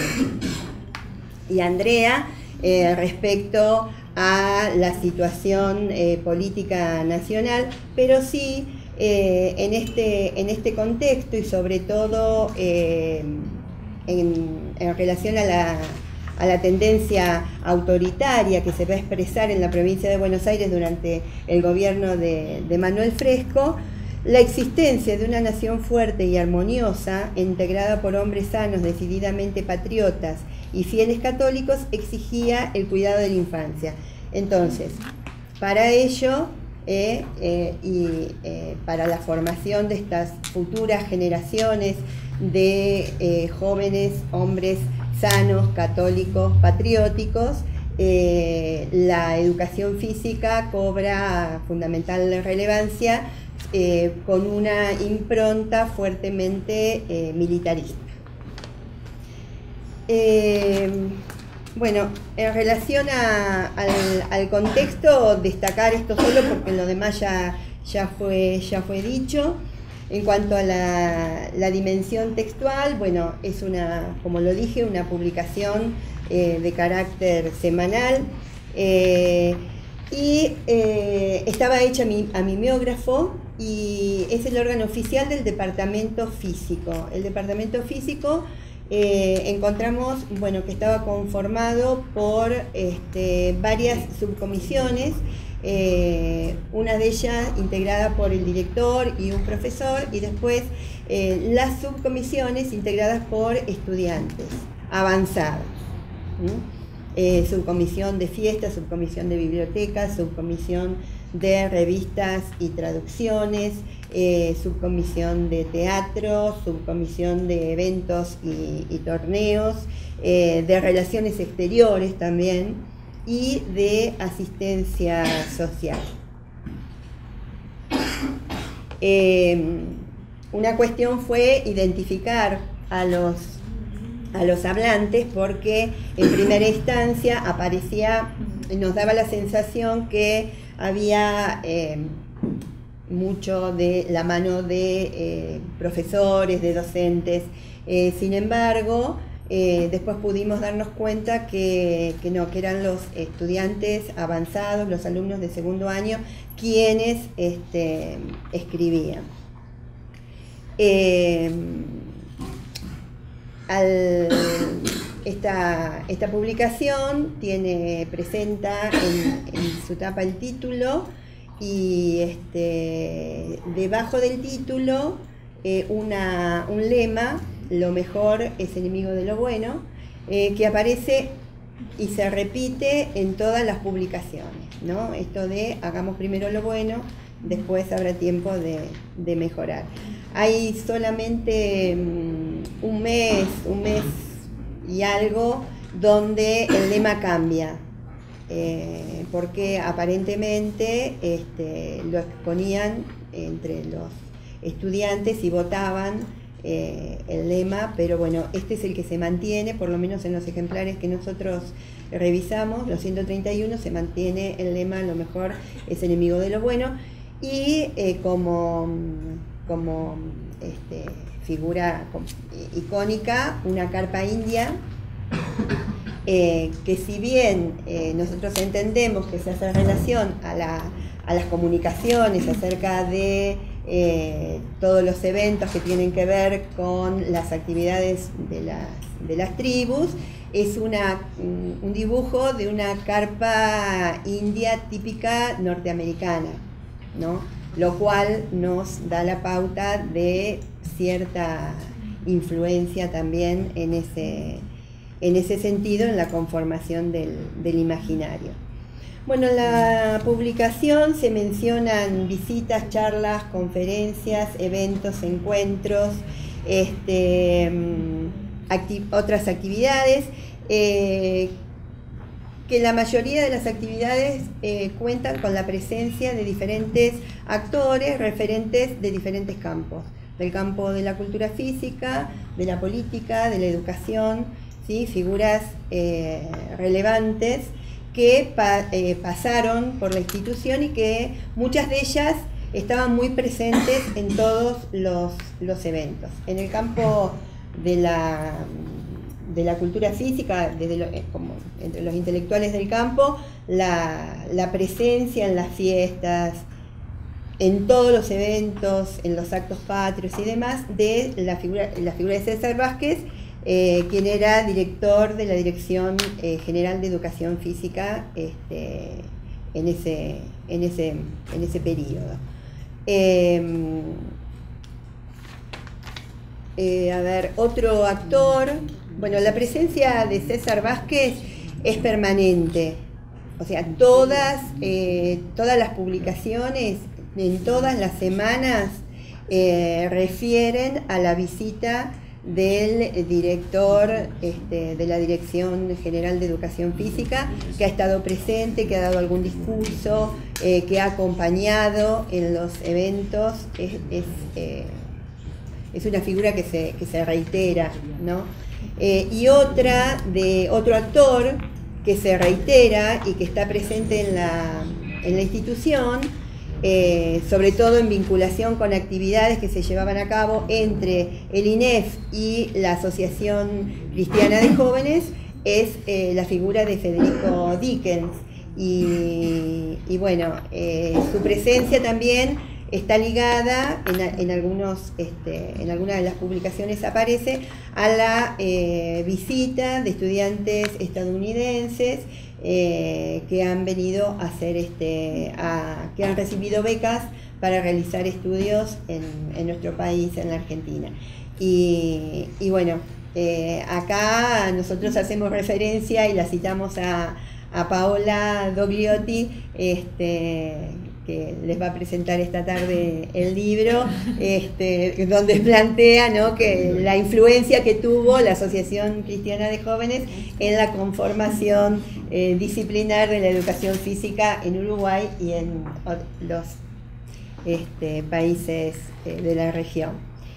y, y Andrea, Eh, respecto a la situación eh, política nacional, pero sí eh, en, este, en este contexto y sobre todo eh, en, en relación a la, a la tendencia autoritaria que se va a expresar en la provincia de Buenos Aires durante el gobierno de, de Manuel Fresco, la existencia de una nación fuerte y armoniosa, integrada por hombres sanos, decididamente patriotas y fieles católicos, exigía el cuidado de la infancia. Entonces, para ello eh, eh, y eh, para la formación de estas futuras generaciones de eh, jóvenes hombres sanos, católicos, patrióticos, eh, la educación física cobra fundamental relevancia, Eh, con una impronta fuertemente eh, militarista. Eh, bueno, en relación a, al, al contexto, destacar esto solo porque lo demás ya, ya, fue, ya fue dicho. En cuanto a la, la dimensión textual, bueno, es una, como lo dije, una publicación eh, de carácter semanal. Eh, y eh, estaba hecha a mimeógrafo y es el órgano oficial del Departamento Físico. El Departamento Físico eh, encontramos, bueno, que estaba conformado por este, varias subcomisiones, eh, una de ellas integrada por el director y un profesor, y después eh, las subcomisiones integradas por estudiantes avanzados. ¿Mm? eh, subcomisión de fiestas, subcomisión de bibliotecas, subcomisión de revistas y traducciones, eh, subcomisión de teatro, subcomisión de eventos y, y torneos, eh, de relaciones exteriores también, y de asistencia social. Eh, una cuestión fue identificar a los, a los hablantes, porque en primera instancia aparecía, nos daba la sensación que había eh, mucho de la mano de eh, profesores, de docentes. Eh, sin embargo, eh, después pudimos darnos cuenta que, que no, que eran los estudiantes avanzados, los alumnos de segundo año, quienes este, escribían. Eh, al, esta, esta publicación tiene, presenta en, en su tapa el título, y este, debajo del título eh, una, un lema: lo mejor es enemigo de lo bueno, eh, que aparece y se repite en todas las publicaciones, ¿no? Esto de hagamos primero lo bueno, después habrá tiempo de, de mejorar. Hay solamente um, un mes, un mes y algo donde el lema cambia, eh, porque aparentemente este, lo exponían entre los estudiantes y votaban eh, el lema, pero bueno, este es el que se mantiene, por lo menos en los ejemplares que nosotros revisamos, los ciento treinta y uno, se mantiene el lema: lo mejor es enemigo de lo bueno, y eh, como, como este, figura icónica, una carpa india, eh, que si bien eh, nosotros entendemos que se hace relación a, la, a las comunicaciones acerca de eh, todos los eventos que tienen que ver con las actividades de las, de las tribus, es una, un dibujo de una carpa india típica norteamericana, ¿no? Lo cual nos da la pauta de cierta influencia también en ese, en ese sentido en la conformación del, del imaginario. Bueno, en la publicación se mencionan visitas, charlas, conferencias, eventos, encuentros, este, acti- otras actividades, eh, que la mayoría de las actividades eh, cuentan con la presencia de diferentes actores referentes de diferentes campos, del campo de la cultura física, de la política, de la educación, ¿sí? Figuras eh, relevantes que pa, eh, pasaron por la institución y que muchas de ellas estaban muy presentes en todos los, los eventos. En el campo de la, de la cultura física, desde lo, como entre los intelectuales del campo, la, la presencia en las fiestas, en todos los eventos, en los actos patrios y demás, de la figura, la figura de César Vázquez, eh, quien era director de la Dirección eh, General de Educación Física este, en, ese, en, ese, en ese periodo. Eh, eh, a ver, otro actor, bueno, la presencia de César Vázquez es permanente, o sea, todas, eh, todas las publicaciones, en todas las semanas, eh, refieren a la visita del director este, de la Dirección General de Educación Física, que ha estado presente, que ha dado algún discurso, eh, que ha acompañado en los eventos. Es, es, eh, es una figura que se, que se reitera, ¿no? Eh, y otra de otro actor que se reitera y que está presente en la, en la institución, Eh, sobre todo en vinculación con actividades que se llevaban a cabo entre el I N E F y la Asociación Cristiana de Jóvenes, es eh, la figura de Federico Dickens. Y, y bueno, eh, su presencia también está ligada, en, en, algunos, este, en algunas de las publicaciones aparece, a la eh, visita de estudiantes estadounidenses Eh, que han venido a hacer este, a, que han recibido becas para realizar estudios en, en nuestro país, en la Argentina. Y, y bueno, Eh, acá nosotros hacemos referencia y la citamos a, a Paola Dogliotti, este, que les va a presentar esta tarde el libro, este, donde plantea, ¿no?, que la influencia que tuvo la Asociación Cristiana de Jóvenes en la conformación eh, disciplinar de la educación física en Uruguay y en los este, países eh, de la región.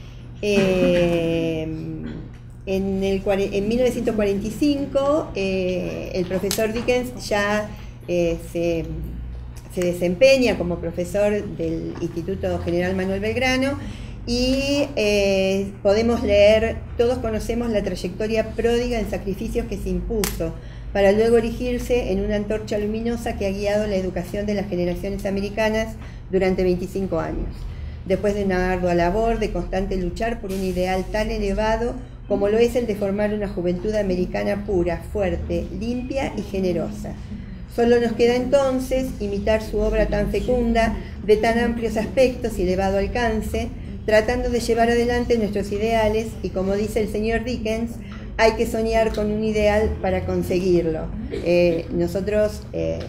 Eh, en, el, en mil novecientos cuarenta y cinco eh, el profesor Dickens ya eh, se... se desempeña como profesor del Instituto General Manuel Belgrano y eh, podemos leer, todos conocemos la trayectoria pródiga en sacrificios que se impuso para luego erigirse en una antorcha luminosa que ha guiado la educación de las generaciones americanas durante veinticinco años. Después de una ardua labor de constante luchar por un ideal tan elevado como lo es el de formar una juventud americana pura, fuerte, limpia y generosa. Solo nos queda entonces imitar su obra tan fecunda, de tan amplios aspectos y elevado alcance, tratando de llevar adelante nuestros ideales y, como dice el señor Dickens, hay que soñar con un ideal para conseguirlo. Eh, nosotros eh,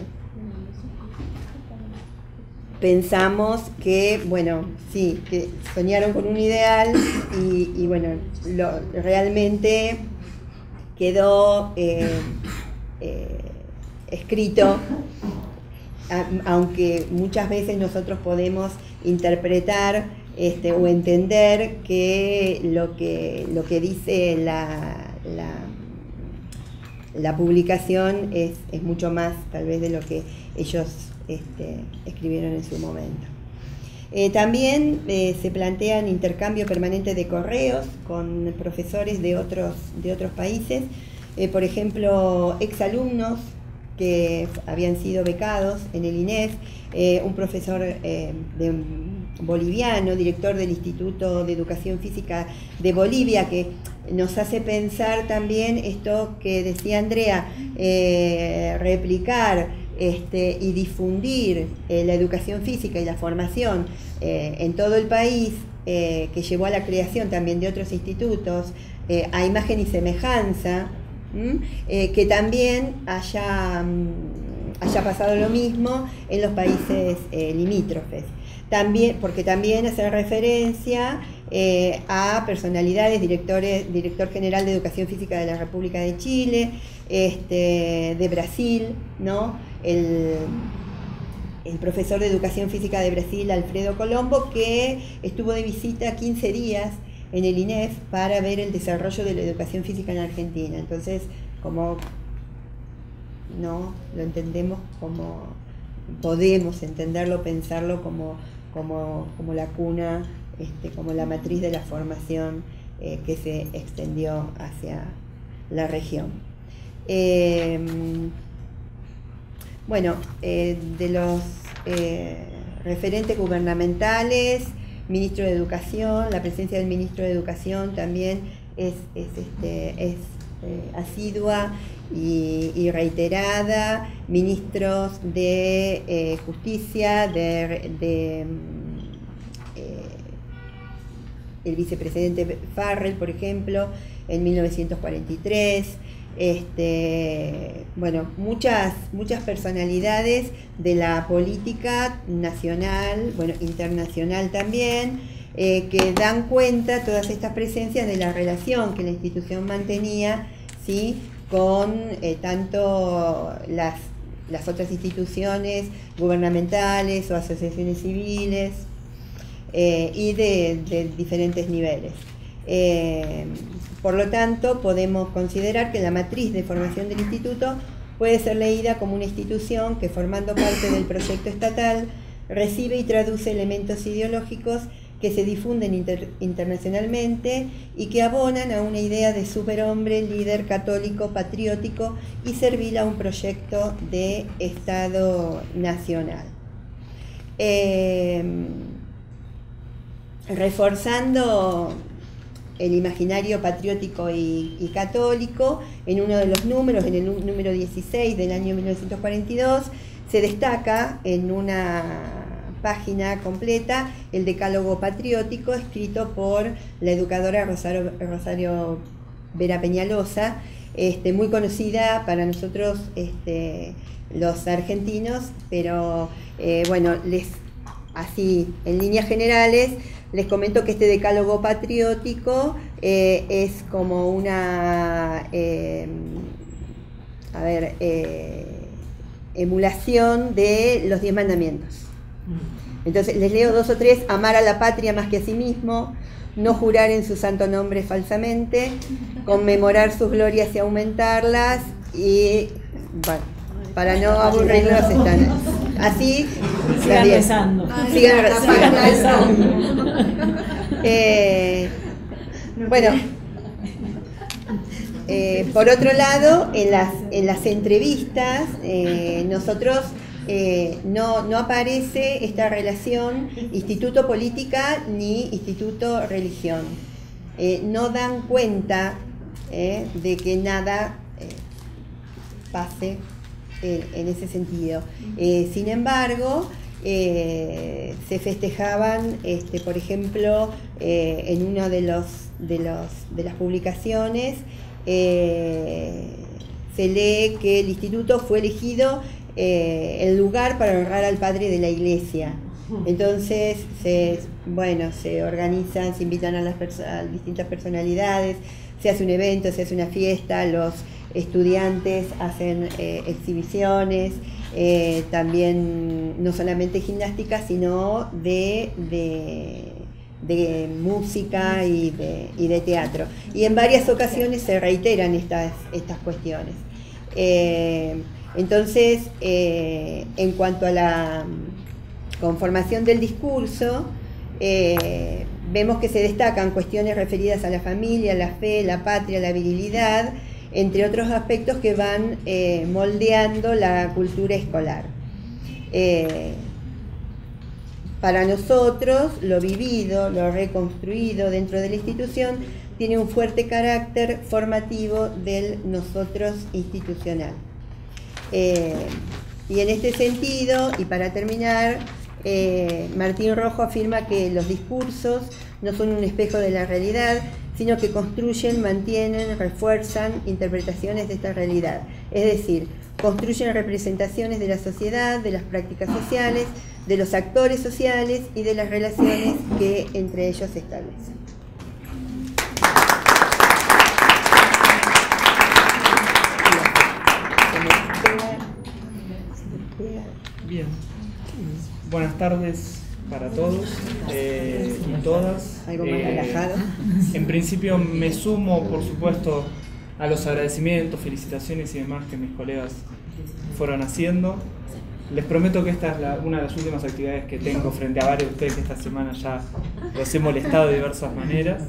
pensamos que, bueno, sí, que soñaron con un ideal y, y bueno, lo, realmente quedó... Eh, eh, escrito, aunque muchas veces nosotros podemos interpretar este, o entender que lo que, lo que dice la, la, la publicación es, es mucho más tal vez de lo que ellos este, escribieron en su momento. Eh, también eh, se plantean intercambio permanente de correos con profesores de otros, de otros países, eh, por ejemplo, exalumnos que habían sido becados en el I N E F, eh, un profesor eh, de, boliviano, director del Instituto de Educación Física de Bolivia, que nos hace pensar también esto que decía Andrea, eh, replicar este, y difundir eh, la educación física y la formación eh, en todo el país, eh, que llevó a la creación también de otros institutos, eh, a imagen y semejanza. ¿Mm? Eh, que también haya, mm, haya pasado lo mismo en los países eh, limítrofes. También, porque también hacen referencia eh, a personalidades, directores, director general de Educación Física de la República de Chile, este, de Brasil, ¿no? El, el profesor de Educación Física de Brasil, Alfredo Colombo, que estuvo de visita quince días en el I N E F para ver el desarrollo de la educación física en Argentina. Entonces, como no lo entendemos como, podemos entenderlo, pensarlo como, como, como la cuna, este, como la matriz de la formación eh, que se extendió hacia la región. Eh, bueno, eh, de los eh, referentes gubernamentales, Ministro de Educación, la presencia del Ministro de Educación también es, es, este, es eh, asidua y, y reiterada, ministros de eh, Justicia, de, de eh, el vicepresidente Farrell, por ejemplo, en mil novecientos cuarenta y tres, este, bueno, muchas, muchas personalidades de la política nacional, bueno, internacional también, eh, que dan cuenta, todas estas presencias, de la relación que la institución mantenía, ¿sí?, con eh, tanto las, las otras instituciones gubernamentales o asociaciones civiles eh, y de, de diferentes niveles. Eh, por lo tanto, podemos considerar que la matriz de formación del instituto puede ser leída como una institución que, formando parte del proyecto estatal, recibe y traduce elementos ideológicos que se difunden inter internacionalmente y que abonan a una idea de superhombre, líder católico, patriótico y servil a un proyecto de Estado nacional. Eh, reforzando el imaginario patriótico y, y católico, en uno de los números, en el número dieciséis del año mil novecientos cuarenta y dos, se destaca en una página completa el decálogo patriótico escrito por la educadora Rosario, Rosario Vera Peñalosa, este, muy conocida para nosotros este, los argentinos, pero eh, bueno, les, así en líneas generales, les comento que este decálogo patriótico eh, es como una, eh, a ver, eh, emulación de los diez mandamientos. Entonces les leo dos o tres: amar a la patria más que a sí mismo, no jurar en su santo nombre falsamente, conmemorar sus glorias y aumentarlas, y bueno, para no aburrirlos están así. Sigan rezando. Sigan rezando. Eh, bueno, eh, por otro lado, en las, en las entrevistas, eh, nosotros eh, no, no aparece esta relación instituto política ni instituto religión. Eh, no dan cuenta eh, de que nada eh, pase en, en ese sentido. Eh, sin embargo, eh, se festejaban, este, por ejemplo, eh, en una de, los, de, los, de las publicaciones, eh, se lee que el instituto fue elegido eh, el lugar para honrar al padre de la iglesia. Entonces, se, bueno, se organizan, se invitan a las perso- a distintas personalidades, se hace un evento, se hace una fiesta, los estudiantes hacen eh, exhibiciones, eh, también no solamente gimnástica, sino de, de, de música y de, y de teatro. Y en varias ocasiones se reiteran estas, estas cuestiones. Eh, entonces, eh, en cuanto a la conformación del discurso, eh, vemos que se destacan cuestiones referidas a la familia, la fe, la patria, la virilidad, entre otros aspectos que van eh, moldeando la cultura escolar. Eh, para nosotros, lo vivido, lo reconstruido dentro de la institución, tiene un fuerte carácter formativo del nosotros institucional. Eh, y en este sentido, y para terminar, eh, Martín Rojo afirma que los discursos no son un espejo de la realidad, sino que construyen, mantienen, refuerzan interpretaciones de esta realidad. Es decir, construyen representaciones de la sociedad, de las prácticas sociales, de los actores sociales y de las relaciones que entre ellos se establecen. Bien. Buenas tardes para todos eh, y todas. Algo más Eh, relajado. En principio me sumo, por supuesto, a los agradecimientos, felicitaciones y demás que mis colegas fueron haciendo. Les prometo que esta es la, una de las últimas actividades que tengo frente a varios de ustedes que esta semana ya los he molestado de diversas maneras.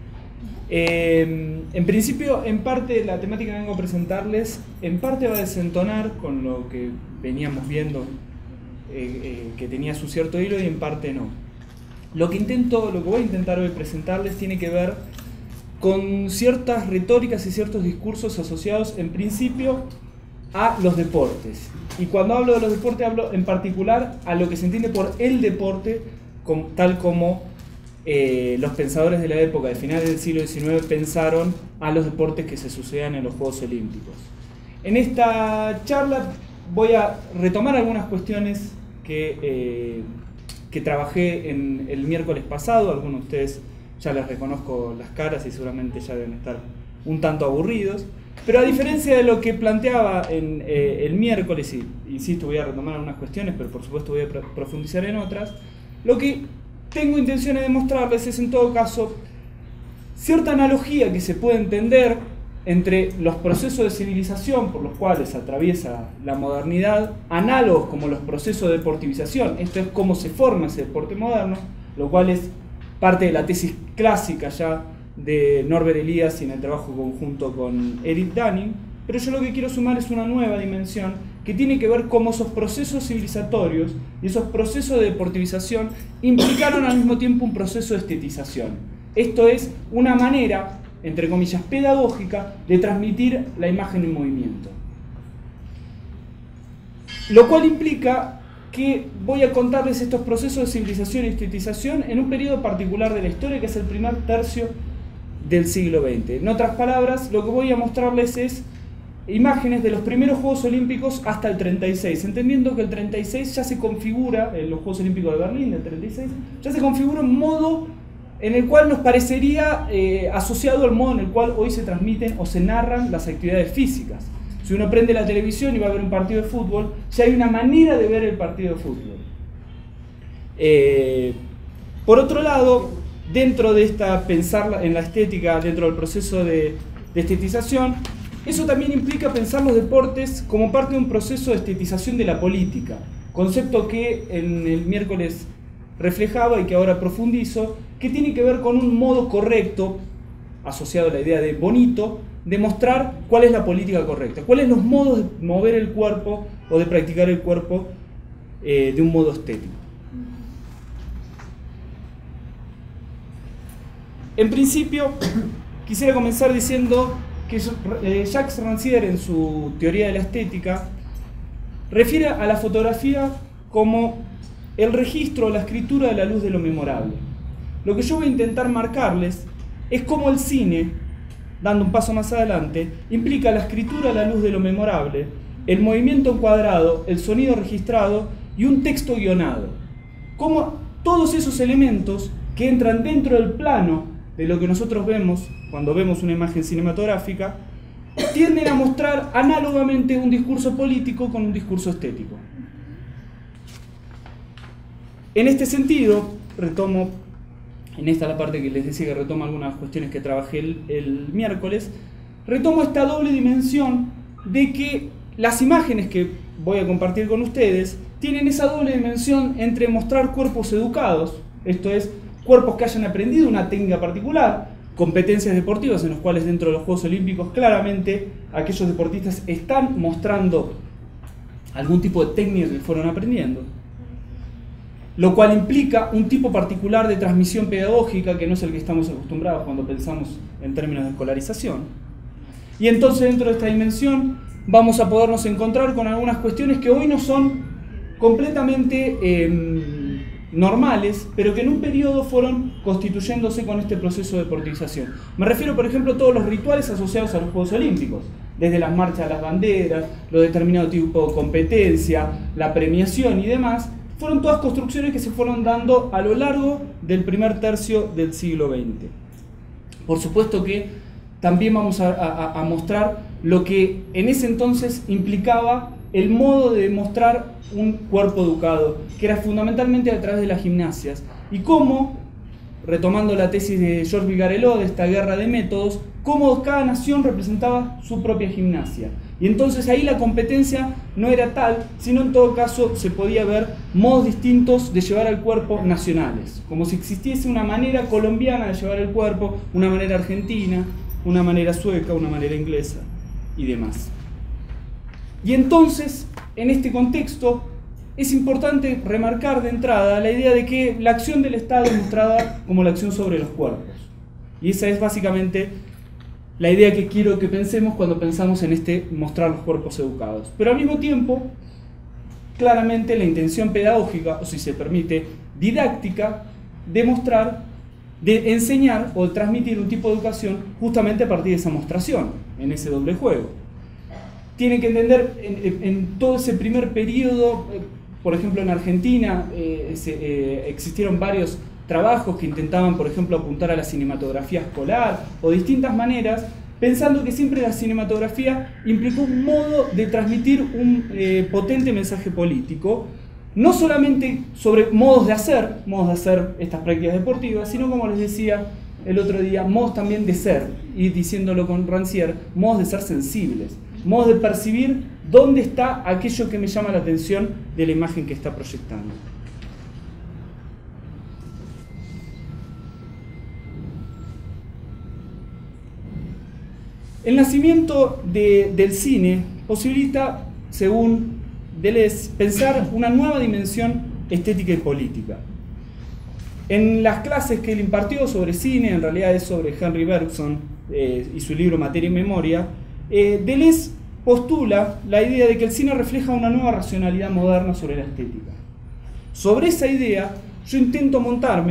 Eh, en principio, en parte, la temática que vengo a presentarles, en parte va a desentonar con lo que veníamos viendo, eh, eh, que tenía su cierto hilo, y en parte no. Lo que intento, lo que voy a intentar hoy presentarles tiene que ver con ciertas retóricas y ciertos discursos asociados, en principio, a los deportes. Y cuando hablo de los deportes, hablo en particular a lo que se entiende por el deporte, como, tal como Eh, los pensadores de la época de finales del siglo diecinueve pensaron a los deportes que se sucedían en los Juegos Olímpicos. En esta charla voy a retomar algunas cuestiones que, eh, que trabajé en el miércoles pasado. Algunos de ustedes ya les reconozco las caras y seguramente ya deben estar un tanto aburridos, pero a diferencia de lo que planteaba en, eh, el miércoles, y insisto, voy a retomar algunas cuestiones, pero por supuesto voy a profundizar en otras, lo que tengo intenciones de mostrarles es, en todo caso, cierta analogía que se puede entender entre los procesos de civilización por los cuales atraviesa la modernidad, análogos como los procesos de deportivización. Esto es cómo se forma ese deporte moderno, lo cual es parte de la tesis clásica ya de Norbert Elias y en el trabajo conjunto con Eric Dunning, pero yo lo que quiero sumar es una nueva dimensión que tiene que ver cómo esos procesos civilizatorios y esos procesos de deportivización implicaron al mismo tiempo un proceso de estetización. Esto es una manera, entre comillas, pedagógica de transmitir la imagen en movimiento. Lo cual implica que voy a contarles estos procesos de civilización y estetización en un periodo particular de la historia, que es el primer tercio del siglo veinte. En otras palabras, lo que voy a mostrarles es imágenes de los primeros Juegos Olímpicos hasta el treinta y seis, entendiendo que el treinta y seis ya se configura, en los Juegos Olímpicos de Berlín del treinta y seis, ya se configura un modo en el cual nos parecería eh, asociado al modo en el cual hoy se transmiten o se narran las actividades físicas. Si uno prende la televisión y va a ver un partido de fútbol, ya hay una manera de ver el partido de fútbol. Eh, por otro lado, dentro de esta pensar en la estética, dentro del proceso de, de estetización, eso también implica pensar los deportes como parte de un proceso de estetización de la política, concepto que en el miércoles reflejaba y que ahora profundizo, que tiene que ver con un modo correcto, asociado a la idea de bonito, de mostrar cuál es la política correcta, cuáles son los modos de mover el cuerpo o de practicar el cuerpo eh, de un modo estético. En principio, quisiera comenzar diciendo que eh, Jacques Rancière, en su teoría de la estética, refiere a la fotografía como el registro o la escritura de la luz de lo memorable. Lo que yo voy a intentar marcarles es cómo el cine, dando un paso más adelante, implica la escritura a la luz de lo memorable, el movimiento encuadrado, el sonido registrado y un texto guionado. Cómo todos esos elementos que entran dentro del plano de lo que nosotros vemos cuando vemos una imagen cinematográfica tienden a mostrar análogamente un discurso político con un discurso estético. En este sentido, retomo, en esta la parte que les decía que retomo algunas cuestiones que trabajé el, el miércoles, retomo esta doble dimensión de que las imágenes que voy a compartir con ustedes tienen esa doble dimensión entre mostrar cuerpos educados, esto es, cuerpos que hayan aprendido una técnica particular, competencias deportivas en los cuales dentro de los Juegos Olímpicos claramente aquellos deportistas están mostrando algún tipo de técnica que fueron aprendiendo, lo cual implica un tipo particular de transmisión pedagógica que no es el que estamos acostumbrados cuando pensamos en términos de escolarización. Y entonces dentro de esta dimensión vamos a podernos encontrar con algunas cuestiones que hoy no son completamente eh, normales, pero que en un periodo fueron constituyéndose con este proceso de deportivización. Me refiero, por ejemplo, a todos los rituales asociados a los Juegos Olímpicos, desde las marchas a las banderas, los determinados tipos de competencia, la premiación y demás, fueron todas construcciones que se fueron dando a lo largo del primer tercio del siglo veinte. Por supuesto que también vamos a, a, a mostrar lo que en ese entonces implicaba el modo de mostrar un cuerpo educado, que era fundamentalmente a través de las gimnasias, y cómo, retomando la tesis de Georges Vigarelot de esta guerra de métodos, cómo cada nación representaba su propia gimnasia. Y entonces ahí la competencia no era tal, sino en todo caso se podía ver modos distintos de llevar al cuerpo nacionales, como si existiese una manera colombiana de llevar el cuerpo, una manera argentina, una manera sueca, una manera inglesa y demás. Y entonces, en este contexto, es importante remarcar de entrada la idea de que la acción del Estado es mostrada como la acción sobre los cuerpos. Y esa es básicamente la idea que quiero que pensemos cuando pensamos en este mostrar los cuerpos educados. Pero al mismo tiempo, claramente la intención pedagógica, o si se permite, didáctica, de mostrar, de enseñar o de transmitir un tipo de educación justamente a partir de esa mostración, en ese doble juego. Tienen que entender, en, en todo ese primer periodo, eh, por ejemplo en Argentina, eh, se, eh, existieron varios trabajos que intentaban, por ejemplo, apuntar a la cinematografía escolar o distintas maneras, pensando que siempre la cinematografía implicó un modo de transmitir un eh, potente mensaje político, no solamente sobre modos de hacer, modos de hacer estas prácticas deportivas, sino, como les decía el otro día, modos también de ser, y diciéndolo con Rancière, modos de ser sensibles, modos de percibir dónde está aquello que me llama la atención de la imagen que está proyectando. El nacimiento de, del cine posibilita, según Deleuze, pensar una nueva dimensión estética y política. En las clases que él impartió sobre cine, en realidad es sobre Henry Bergson eh, y su libro Materia y Memoria, eh, Deleuze postula la idea de que el cine refleja una nueva racionalidad moderna sobre la estética. Sobre esa idea yo intento montarme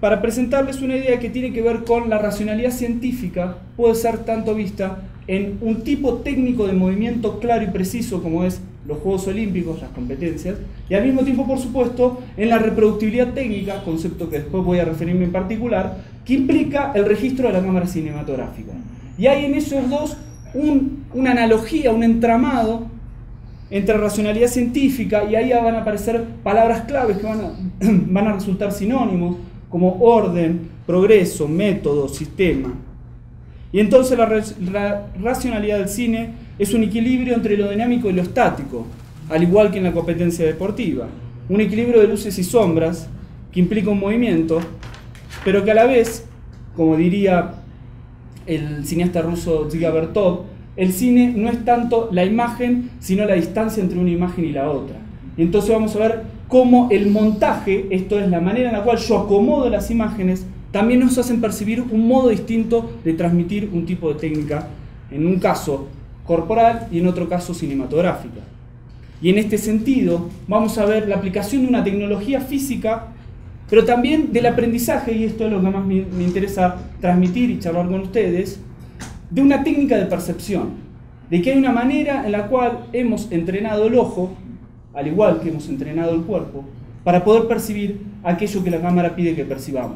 para presentarles una idea que tiene que ver con la racionalidad científica, puede ser tanto vista en un tipo técnico de movimiento claro y preciso como es los Juegos Olímpicos, las competencias, y al mismo tiempo, por supuesto, en la reproductibilidad técnica, concepto que después voy a referirme en particular, que implica el registro de la cámara cinematográfica. Y hay en esos dos un, una analogía, un entramado entre racionalidad científica, y ahí van a aparecer palabras claves que van a, van a resultar sinónimos, como orden, progreso, método, sistema. Y entonces la, la racionalidad del cine es un equilibrio entre lo dinámico y lo estático, al igual que en la competencia deportiva. Un equilibrio de luces y sombras que implica un movimiento, pero que a la vez, como diría el cineasta ruso Dziga Vertov, el cine no es tanto la imagen, sino la distancia entre una imagen y la otra. Y entonces vamos a ver cómo el montaje, esto es la manera en la cual yo acomodo las imágenes, también nos hacen percibir un modo distinto de transmitir un tipo de técnica, en un caso corporal y en otro caso cinematográfica. Y en este sentido vamos a ver la aplicación de una tecnología física, pero también del aprendizaje, y esto es lo que más me, me interesa transmitir y charlar con ustedes, de una técnica de percepción, de que hay una manera en la cual hemos entrenado el ojo, al igual que hemos entrenado el cuerpo, para poder percibir aquello que la cámara pide que percibamos.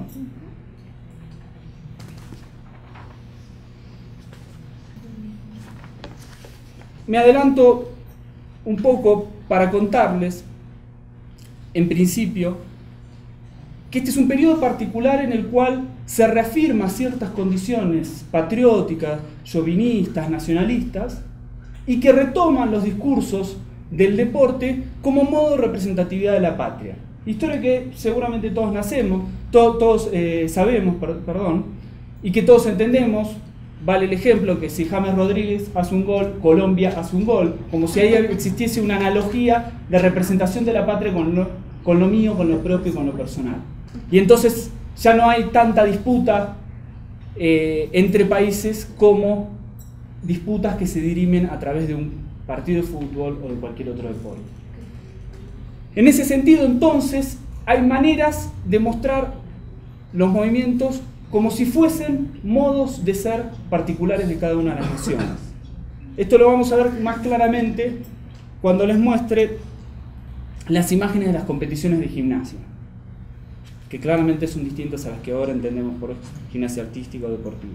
Me adelanto un poco para contarles, en principio, que este es un periodo particular en el cual se reafirman ciertas condiciones patrióticas, chauvinistas, nacionalistas, y que retoman los discursos del deporte como modo de representatividad de la patria. Historia que seguramente todos nacemos, to todos eh, sabemos, per perdón, y que todos entendemos. Vale el ejemplo que si James Rodríguez hace un gol, Colombia hace un gol, como si ahí existiese una analogía de representación de la patria con lo, con lo mío, con lo propio y con lo personal. Y entonces ya no hay tanta disputa eh, entre países como disputas que se dirimen a través de un partido de fútbol o de cualquier otro deporte. En ese sentido, entonces, hay maneras de mostrar los movimientos como si fuesen modos de ser particulares de cada una de las naciones. Esto lo vamos a ver más claramente cuando les muestre las imágenes de las competiciones de gimnasia, que claramente son distintas a las que ahora entendemos por gimnasia artística o deportiva.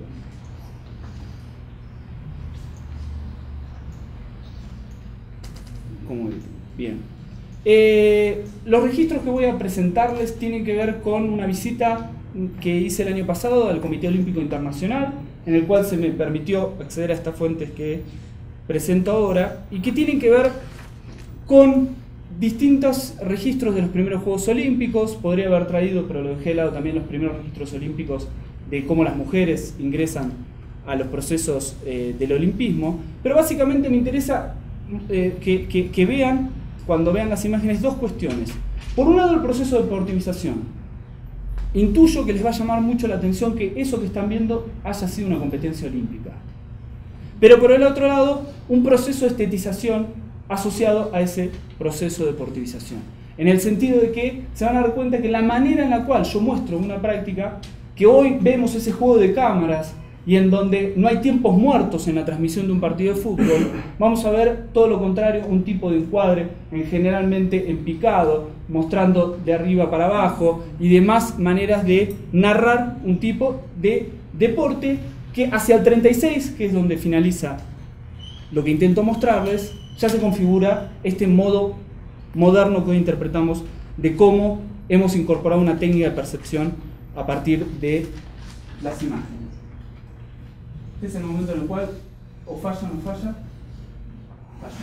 ¿Cómo bien? Eh, los registros que voy a presentarles tienen que ver con una visita que hice el año pasado al Comité Olímpico Internacional, en el cual se me permitió acceder a estas fuentes que presento ahora, y que tienen que ver con distintos registros de los primeros Juegos Olímpicos. Podría haber traído, pero lo dejé de lado, también los primeros registros olímpicos de cómo las mujeres ingresan a los procesos eh, del olimpismo, pero básicamente me interesa eh, que, que, que vean, cuando vean las imágenes, dos cuestiones. Por un lado, el proceso de deportivización. Intuyo que les va a llamar mucho la atención que eso que están viendo haya sido una competencia olímpica. Pero por el otro lado, un proceso de estetización asociado a ese proceso de deportivización. En el sentido de que se van a dar cuenta que la manera en la cual yo muestro una práctica, que hoy vemos ese juego de cámaras y en donde no hay tiempos muertos en la transmisión de un partido de fútbol, vamos a ver todo lo contrario, un tipo de encuadre en generalmente en picado, mostrando de arriba para abajo y demás maneras de narrar un tipo de deporte que hacia el treinta y seis, que es donde finaliza lo que intento mostrarles, ya se configura este modo moderno que hoy interpretamos de cómo hemos incorporado una técnica de percepción a partir de las imágenes. Este es el momento en el cual o falla o no falla. Falla.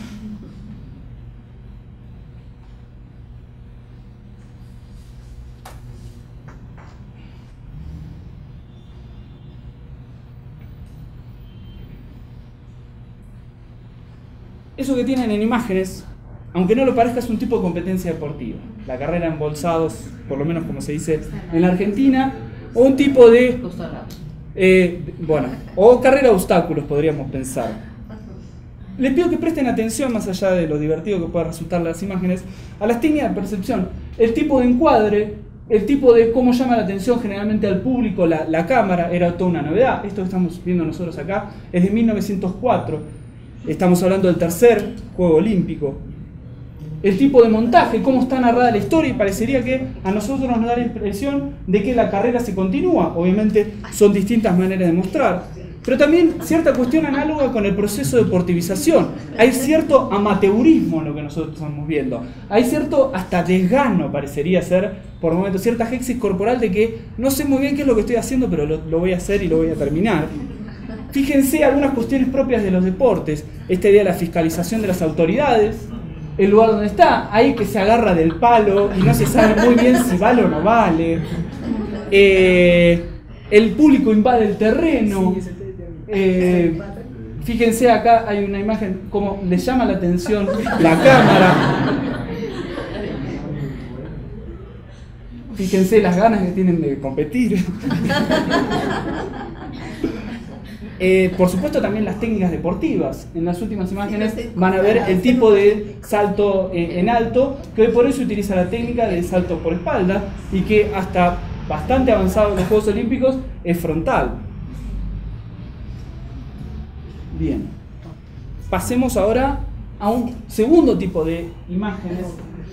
Eso que tienen en imágenes, aunque no lo parezca, es un tipo de competencia deportiva. La carrera en bolsados, por lo menos como se dice en la Argentina, o un tipo de... Eh, bueno, o carrera de obstáculos, podríamos pensar. Les pido que presten atención, más allá de lo divertido que pueda resultar las imágenes, a las técnicas de percepción. El tipo de encuadre el tipo de cómo llama la atención generalmente al público la, la cámara era toda una novedad. Esto que estamos viendo nosotros acá es de mil novecientos cuatro. Estamos hablando del tercer Juego Olímpico. El tipo de montaje, cómo está narrada la historia, y parecería que a nosotros nos da la impresión de que la carrera se continúa. Obviamente son distintas maneras de mostrar, pero también cierta cuestión análoga con el proceso de deportivización. Hay cierto amateurismo en lo que nosotros estamos viendo. Hay cierto hasta desgano, parecería ser, por momentos, cierta gexis corporal de que no sé muy bien qué es lo que estoy haciendo, pero lo, lo voy a hacer y lo voy a terminar. Fíjense algunas cuestiones propias de los deportes. Esta idea de la fiscalización de las autoridades. El lugar donde está, ahí que se agarra del palo y no se sabe muy bien si vale o no vale. Eh, el público invade el terreno. Eh, fíjense acá hay una imagen como le llama la atención la cámara. Fíjense las ganas que tienen de competir. Eh, por supuesto también las técnicas deportivas. En las últimas imágenes van a ver el tipo de salto eh, en alto, que hoy por hoy se utiliza la técnica de salto por espalda y que hasta bastante avanzado en los Juegos Olímpicos es frontal. Bien, pasemos ahora a un segundo tipo de imágenes.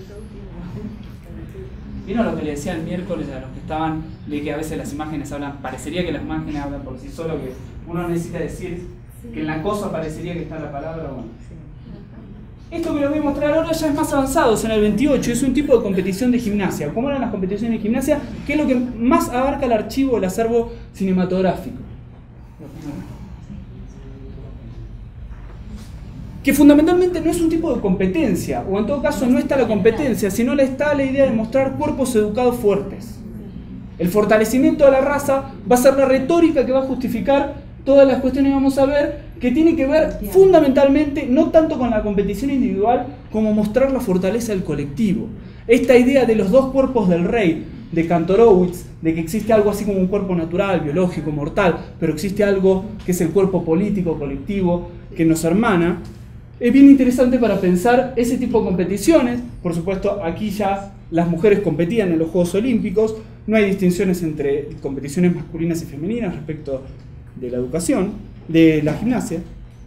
¿Vieron lo que le decía el miércoles a los que estaban, de que a veces las imágenes hablan, parecería que las imágenes hablan por sí solas, que uno necesita decir que en la cosa parecería que está la palabra? Bueno. Esto que les voy a mostrar ahora ya es más avanzado, es en el veintiocho, es un tipo de competición de gimnasia. ¿Cómo eran las competiciones de gimnasia? ¿Qué es lo que más abarca el archivo, el acervo cinematográfico? Que fundamentalmente no es un tipo de competencia, o en todo caso no está la competencia, sino está la idea de mostrar cuerpos educados fuertes. El fortalecimiento de la raza va a ser la retórica que va a justificar todas las cuestiones que vamos a ver, que tiene que ver fundamentalmente no tanto con la competición individual como mostrar la fortaleza del colectivo. Esta idea de los dos cuerpos del rey, de Kantorowicz, de que existe algo así como un cuerpo natural, biológico, mortal, pero existe algo que es el cuerpo político, colectivo, que nos hermana. Es bien interesante para pensar ese tipo de competiciones. Por supuesto, aquí ya las mujeres competían en los Juegos Olímpicos. No hay distinciones entre competiciones masculinas y femeninas respecto de la educación, de la gimnasia.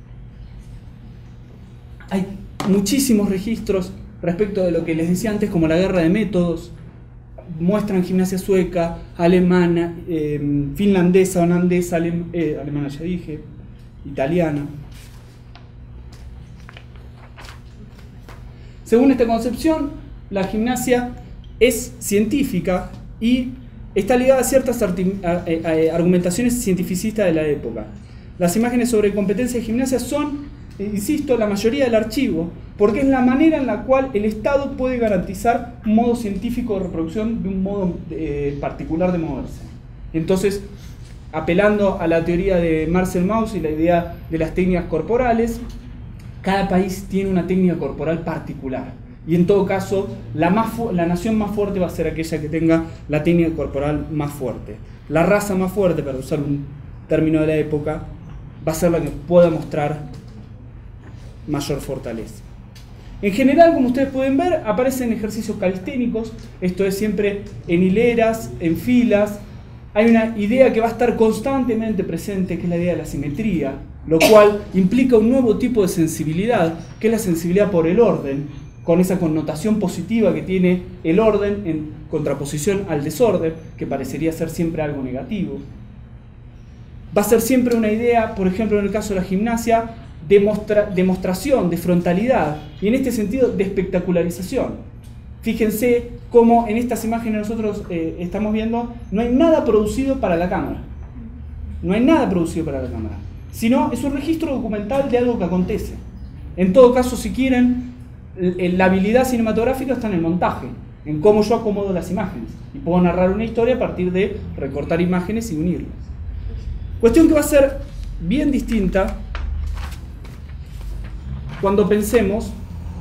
Hay muchísimos registros respecto de lo que les decía antes, como la guerra de métodos. Muestran gimnasia sueca, alemana, eh, finlandesa, holandesa, alem eh, alemana ya dije, italiana. Según esta concepción, la gimnasia es científica y está ligada a ciertas argumentaciones cientificistas de la época. Las imágenes sobre competencia de gimnasia son, insisto, la mayoría del archivo, porque es la manera en la cual el Estado puede garantizar un modo científico de reproducción de un modo eh, particular de moverse. Entonces, apelando a la teoría de Marcel Mauss y la idea de las técnicas corporales, cada país tiene una técnica corporal particular. Y en todo caso, la, más la nación más fuerte va a ser aquella que tenga la técnica corporal más fuerte. La raza más fuerte, para usar un término de la época, va a ser la que pueda mostrar mayor fortaleza. En general, como ustedes pueden ver, aparecen ejercicios calisténicos. Esto es siempre en hileras, en filas. Hay una idea que va a estar constantemente presente, que es la idea de la simetría, lo cual implica un nuevo tipo de sensibilidad, que es la sensibilidad por el orden, con esa connotación positiva que tiene el orden en contraposición al desorden, que parecería ser siempre algo negativo. Va a ser siempre una idea, por ejemplo en el caso de la gimnasia, demostra demostración, de frontalidad, y en este sentido de espectacularización. Fíjense cómo en estas imágenes nosotros eh, estamos viendo, no hay nada producido para la cámara. No hay nada producido para la cámara, sino es un registro documental de algo que acontece. En todo caso, si quieren, la habilidad cinematográfica está en el montaje, en cómo yo acomodo las imágenes. Y puedo narrar una historia a partir de recortar imágenes y unirlas. Cuestión que va a ser bien distinta cuando pensemos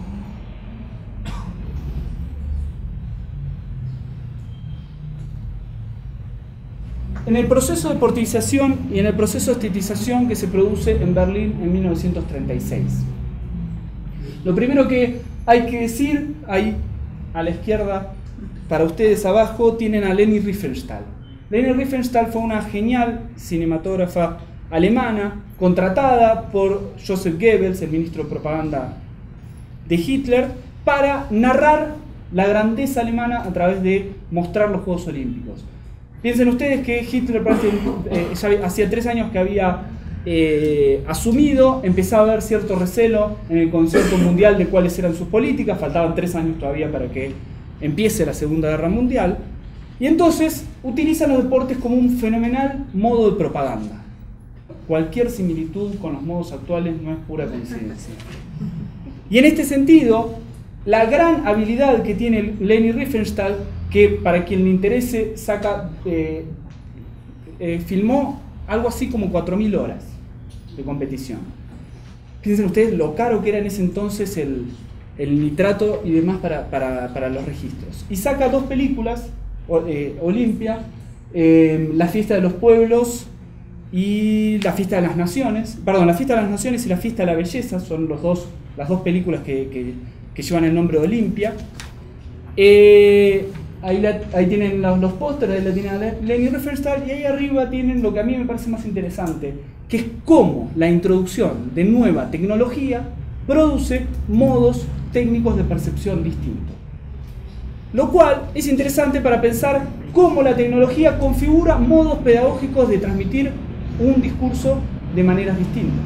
en el proceso de deportivización y en el proceso de estetización que se produce en Berlín en mil novecientos treinta y seis. Lo primero que hay que decir, ahí a la izquierda para ustedes abajo tienen a Leni Riefenstahl. Leni Riefenstahl fue una genial cinematógrafa alemana, contratada por Joseph Goebbels, el ministro de propaganda de Hitler, para narrar la grandeza alemana a través de mostrar los Juegos Olímpicos. Piensen ustedes que Hitler eh, ya hacía tres años que había eh, asumido, empezaba a haber cierto recelo en el concierto mundial de cuáles eran sus políticas, faltaban tres años todavía para que empiece la Segunda Guerra Mundial, y entonces utilizan los deportes como un fenomenal modo de propaganda. Cualquier similitud con los modos actuales no es pura coincidencia. Y en este sentido, la gran habilidad que tiene Leni Riefenstahl, que para quien le interese, saca, eh, eh, filmó algo así como cuatro mil horas de competición. Piensen ustedes lo caro que era en ese entonces el, el nitrato y demás para, para, para los registros. Y saca dos películas, eh, Olimpia, eh, La Fiesta de los Pueblos y La Fiesta de las Naciones, perdón, La Fiesta de las Naciones y La Fiesta de la Belleza, son los dos, las dos películas que, que, que llevan el nombre de Olimpia. Eh, ahí, la, ahí tienen los, los pósteres, ahí la tienen a Leni Riefenstahl, y ahí arriba tienen lo que a mí me parece más interesante, que es cómo la introducción de nueva tecnología produce modos técnicos de percepción distintos. Lo cual es interesante para pensar cómo la tecnología configura modos pedagógicos de transmitir un discurso de maneras distintas.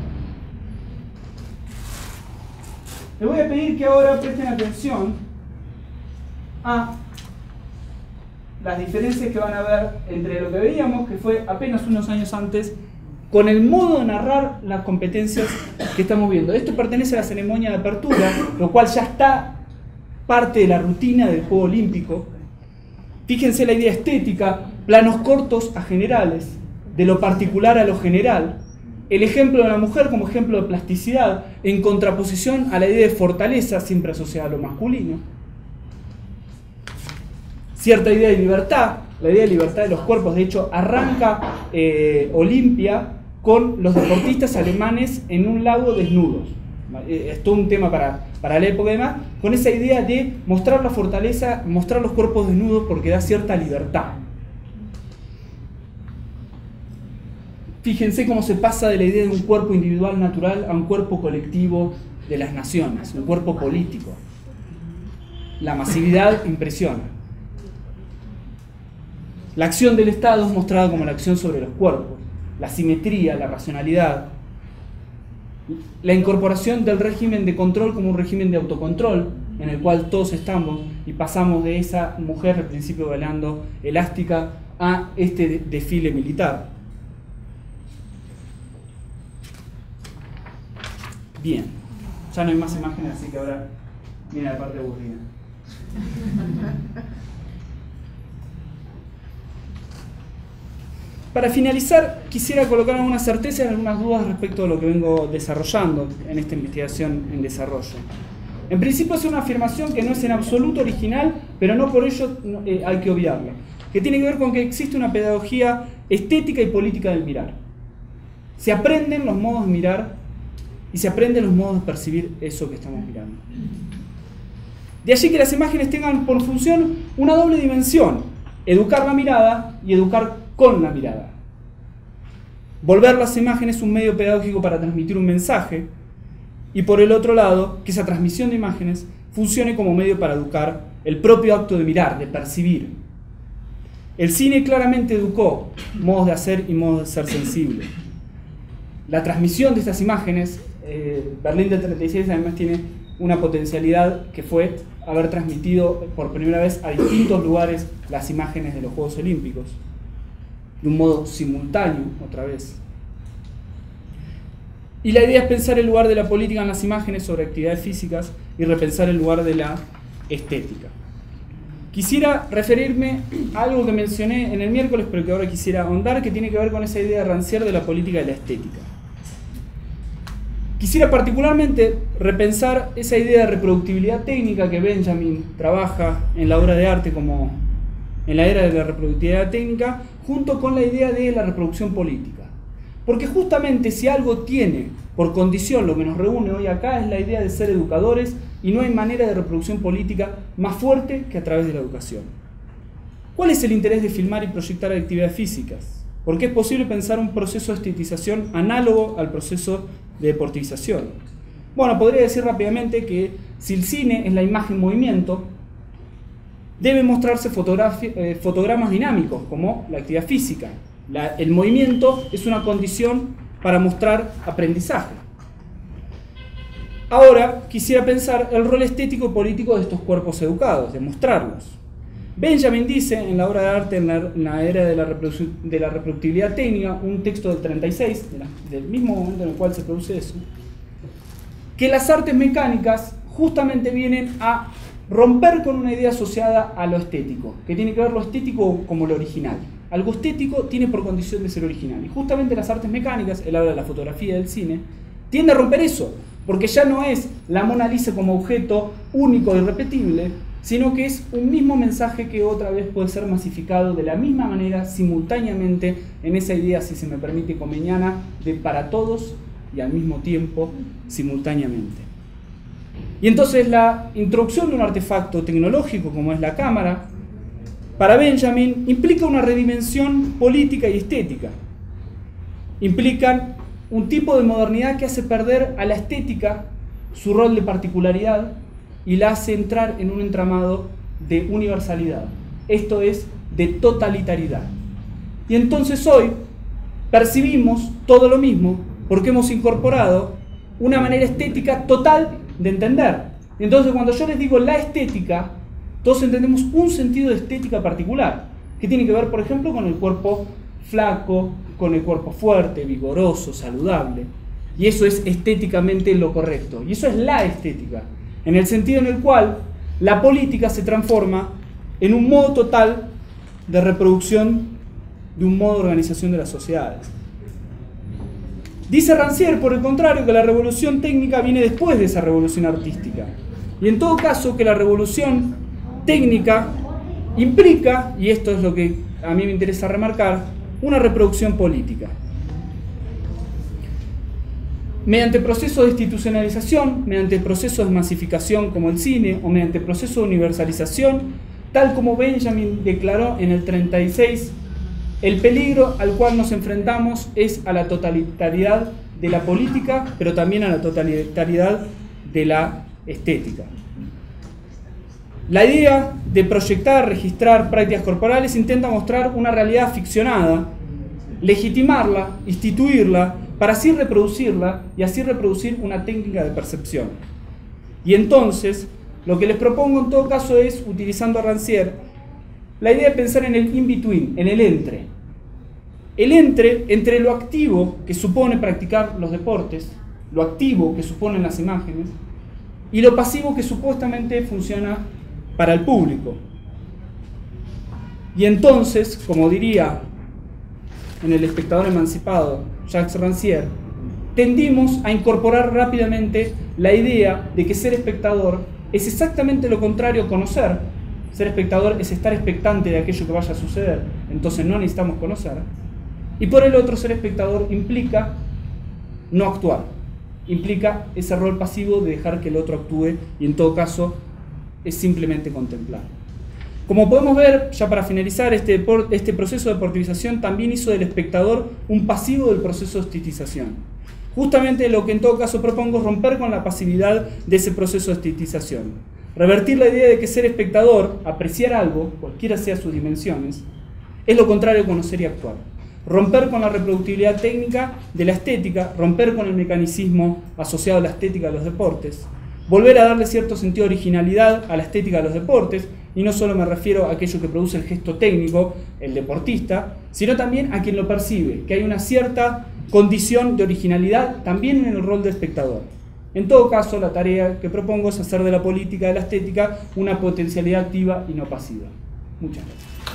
Les voy a pedir que ahora presten atención a las diferencias que van a ver entre lo que veíamos, que fue apenas unos años antes, con el modo de narrar las competencias que estamos viendo. Esto pertenece a la ceremonia de apertura, lo cual ya está parte de la rutina del Juego Olímpico. Fíjense la idea estética, planos cortos a generales, de lo particular a lo general, el ejemplo de la mujer como ejemplo de plasticidad, en contraposición a la idea de fortaleza, siempre asociada a lo masculino. Cierta idea de libertad, la idea de libertad de los cuerpos, de hecho arranca eh, Olimpia con los deportistas alemanes en un lago desnudos. Es todo un tema para, para la época y demás, con esa idea de mostrar la fortaleza, mostrar los cuerpos desnudos porque da cierta libertad. Fíjense cómo se pasa de la idea de un cuerpo individual natural a un cuerpo colectivo de las naciones, un cuerpo político. La masividad impresiona. La acción del Estado es mostrada como la acción sobre los cuerpos, la simetría, la racionalidad, la incorporación del régimen de control como un régimen de autocontrol, en el cual todos estamos y pasamos de esa mujer al principio bailando elástica a este desfile militar. Bien, ya no hay más imágenes, así que ahora viene la parte aburrida. Para finalizar, quisiera colocar algunas certezas y algunas dudas respecto a lo que vengo desarrollando en esta investigación en desarrollo. En principio es una afirmación que no es en absoluto original, pero no por ello eh, hay que obviarla, que tiene que ver con que existe una pedagogía estética y política del mirar. Se aprenden los modos de mirar y se aprenden los modos de percibir eso que estamos mirando. De allí que las imágenes tengan por función una doble dimensión: educar la mirada y educar con la mirada. Volver las imágenes un medio pedagógico para transmitir un mensaje, y por el otro lado, que esa transmisión de imágenes funcione como medio para educar el propio acto de mirar, de percibir. El cine claramente educó modos de hacer y modos de ser sensible. La transmisión de estas imágenes, eh, Berlín del treinta y seis además tiene una potencialidad que fue haber transmitido por primera vez a distintos lugares las imágenes de los Juegos Olímpicos, de un modo simultáneo, otra vez. Y la idea es pensar el lugar de la política en las imágenes sobre actividades físicas y repensar el lugar de la estética. Quisiera referirme a algo que mencioné en el miércoles, pero que ahora quisiera ahondar, que tiene que ver con esa idea de Rancière de la política y la estética. Quisiera particularmente repensar esa idea de reproductibilidad técnica que Benjamin trabaja en la obra de arte como en la era de la reproductibilidad técnica, junto con la idea de la reproducción política. Porque justamente si algo tiene Por condición, lo que nos reúne hoy acá es la idea de ser educadores y no hay manera de reproducción política más fuerte que a través de la educación. ¿Cuál es el interés de filmar y proyectar actividades físicas? Porque es posible pensar un proceso de estetización análogo al proceso de deportivización. Bueno, podría decir rápidamente que si el cine es la imagen en movimiento, deben mostrarse eh, fotogramas dinámicos, como la actividad física. La, el movimiento es una condición para mostrar aprendizaje. Ahora quisiera pensar el rol estético y político de estos cuerpos educados, de mostrarlos. Benjamin dice, en la obra de arte en la, en la era de la, de la reproductibilidad técnica, un texto del treinta y seis, de la, del mismo momento en el cual se produce eso, que las artes mecánicas justamente vienen a romper con una idea asociada a lo estético, que tiene que ver lo estético como lo original. Algo estético tiene por condición de ser original. Y justamente las artes mecánicas, él habla de la fotografía y del cine, tiende a romper eso, porque ya no es la Mona Lisa como objeto único e irrepetible, sino que es un mismo mensaje que otra vez puede ser masificado de la misma manera, simultáneamente, en esa idea, si se me permite, comeniana, de para todos y al mismo tiempo, simultáneamente. Y entonces la introducción de un artefacto tecnológico como es la cámara, para Benjamin, implica una redimensión política y estética. Implican un tipo de modernidad que hace perder a la estética su rol de particularidad y la hace entrar en un entramado de universalidad. Esto es, de totalitaridad. Y entonces hoy percibimos todo lo mismo porque hemos incorporado una manera estética total de entender. Entonces cuando yo les digo la estética, todos entendemos un sentido de estética particular, que tiene que ver, por ejemplo, con el cuerpo flaco, con el cuerpo fuerte, vigoroso, saludable. Y eso es estéticamente lo correcto. Y eso es la estética, en el sentido en el cual la política se transforma en un modo total de reproducción de un modo de organización de las sociedades. Dice Rancière, por el contrario, que la revolución técnica viene después de esa revolución artística. Y en todo caso, que la revolución técnica implica, y esto es lo que a mí me interesa remarcar, una reproducción política. Mediante procesos de institucionalización, mediante procesos de masificación como el cine, o mediante procesos de universalización, tal como Benjamin declaró en el treinta y seis, el peligro al cual nos enfrentamos es a la totalitaridad de la política, pero también a la totalitaridad de la estética. La idea de proyectar, registrar prácticas corporales intenta mostrar una realidad ficcionada, legitimarla, instituirla, para así reproducirla y así reproducir una técnica de percepción. Y entonces, lo que les propongo en todo caso es, utilizando a Rancière, la idea de pensar en el in-between, en el entre. El entre, entre lo activo que supone practicar los deportes, lo activo que suponen las imágenes, y lo pasivo que supuestamente funciona para el público. Y entonces, como diría en El espectador emancipado Jacques Rancière, tendimos a incorporar rápidamente la idea de que ser espectador es exactamente lo contrario a conocer. Ser espectador es estar expectante de aquello que vaya a suceder, entonces no necesitamos conocer. Y por el otro, ser espectador implica no actuar, implica ese rol pasivo de dejar que el otro actúe y en todo caso es simplemente contemplar. Como podemos ver, ya para finalizar, este, este proceso de deportivización también hizo del espectador un pasivo del proceso de estetización. Justamente lo que en todo caso propongo es romper con la pasividad de ese proceso de estetización. Revertir la idea de que ser espectador, apreciar algo, cualquiera sea sus dimensiones, es lo contrario a conocer y actuar. Romper con la reproductibilidad técnica de la estética, romper con el mecanicismo asociado a la estética de los deportes, volver a darle cierto sentido de originalidad a la estética de los deportes, y no solo me refiero a aquello que produce el gesto técnico, el deportista, sino también a quien lo percibe, que hay una cierta condición de originalidad también en el rol de espectador. En todo caso, la tarea que propongo es hacer de la política de la estética una potencialidad activa y no pasiva. Muchas gracias.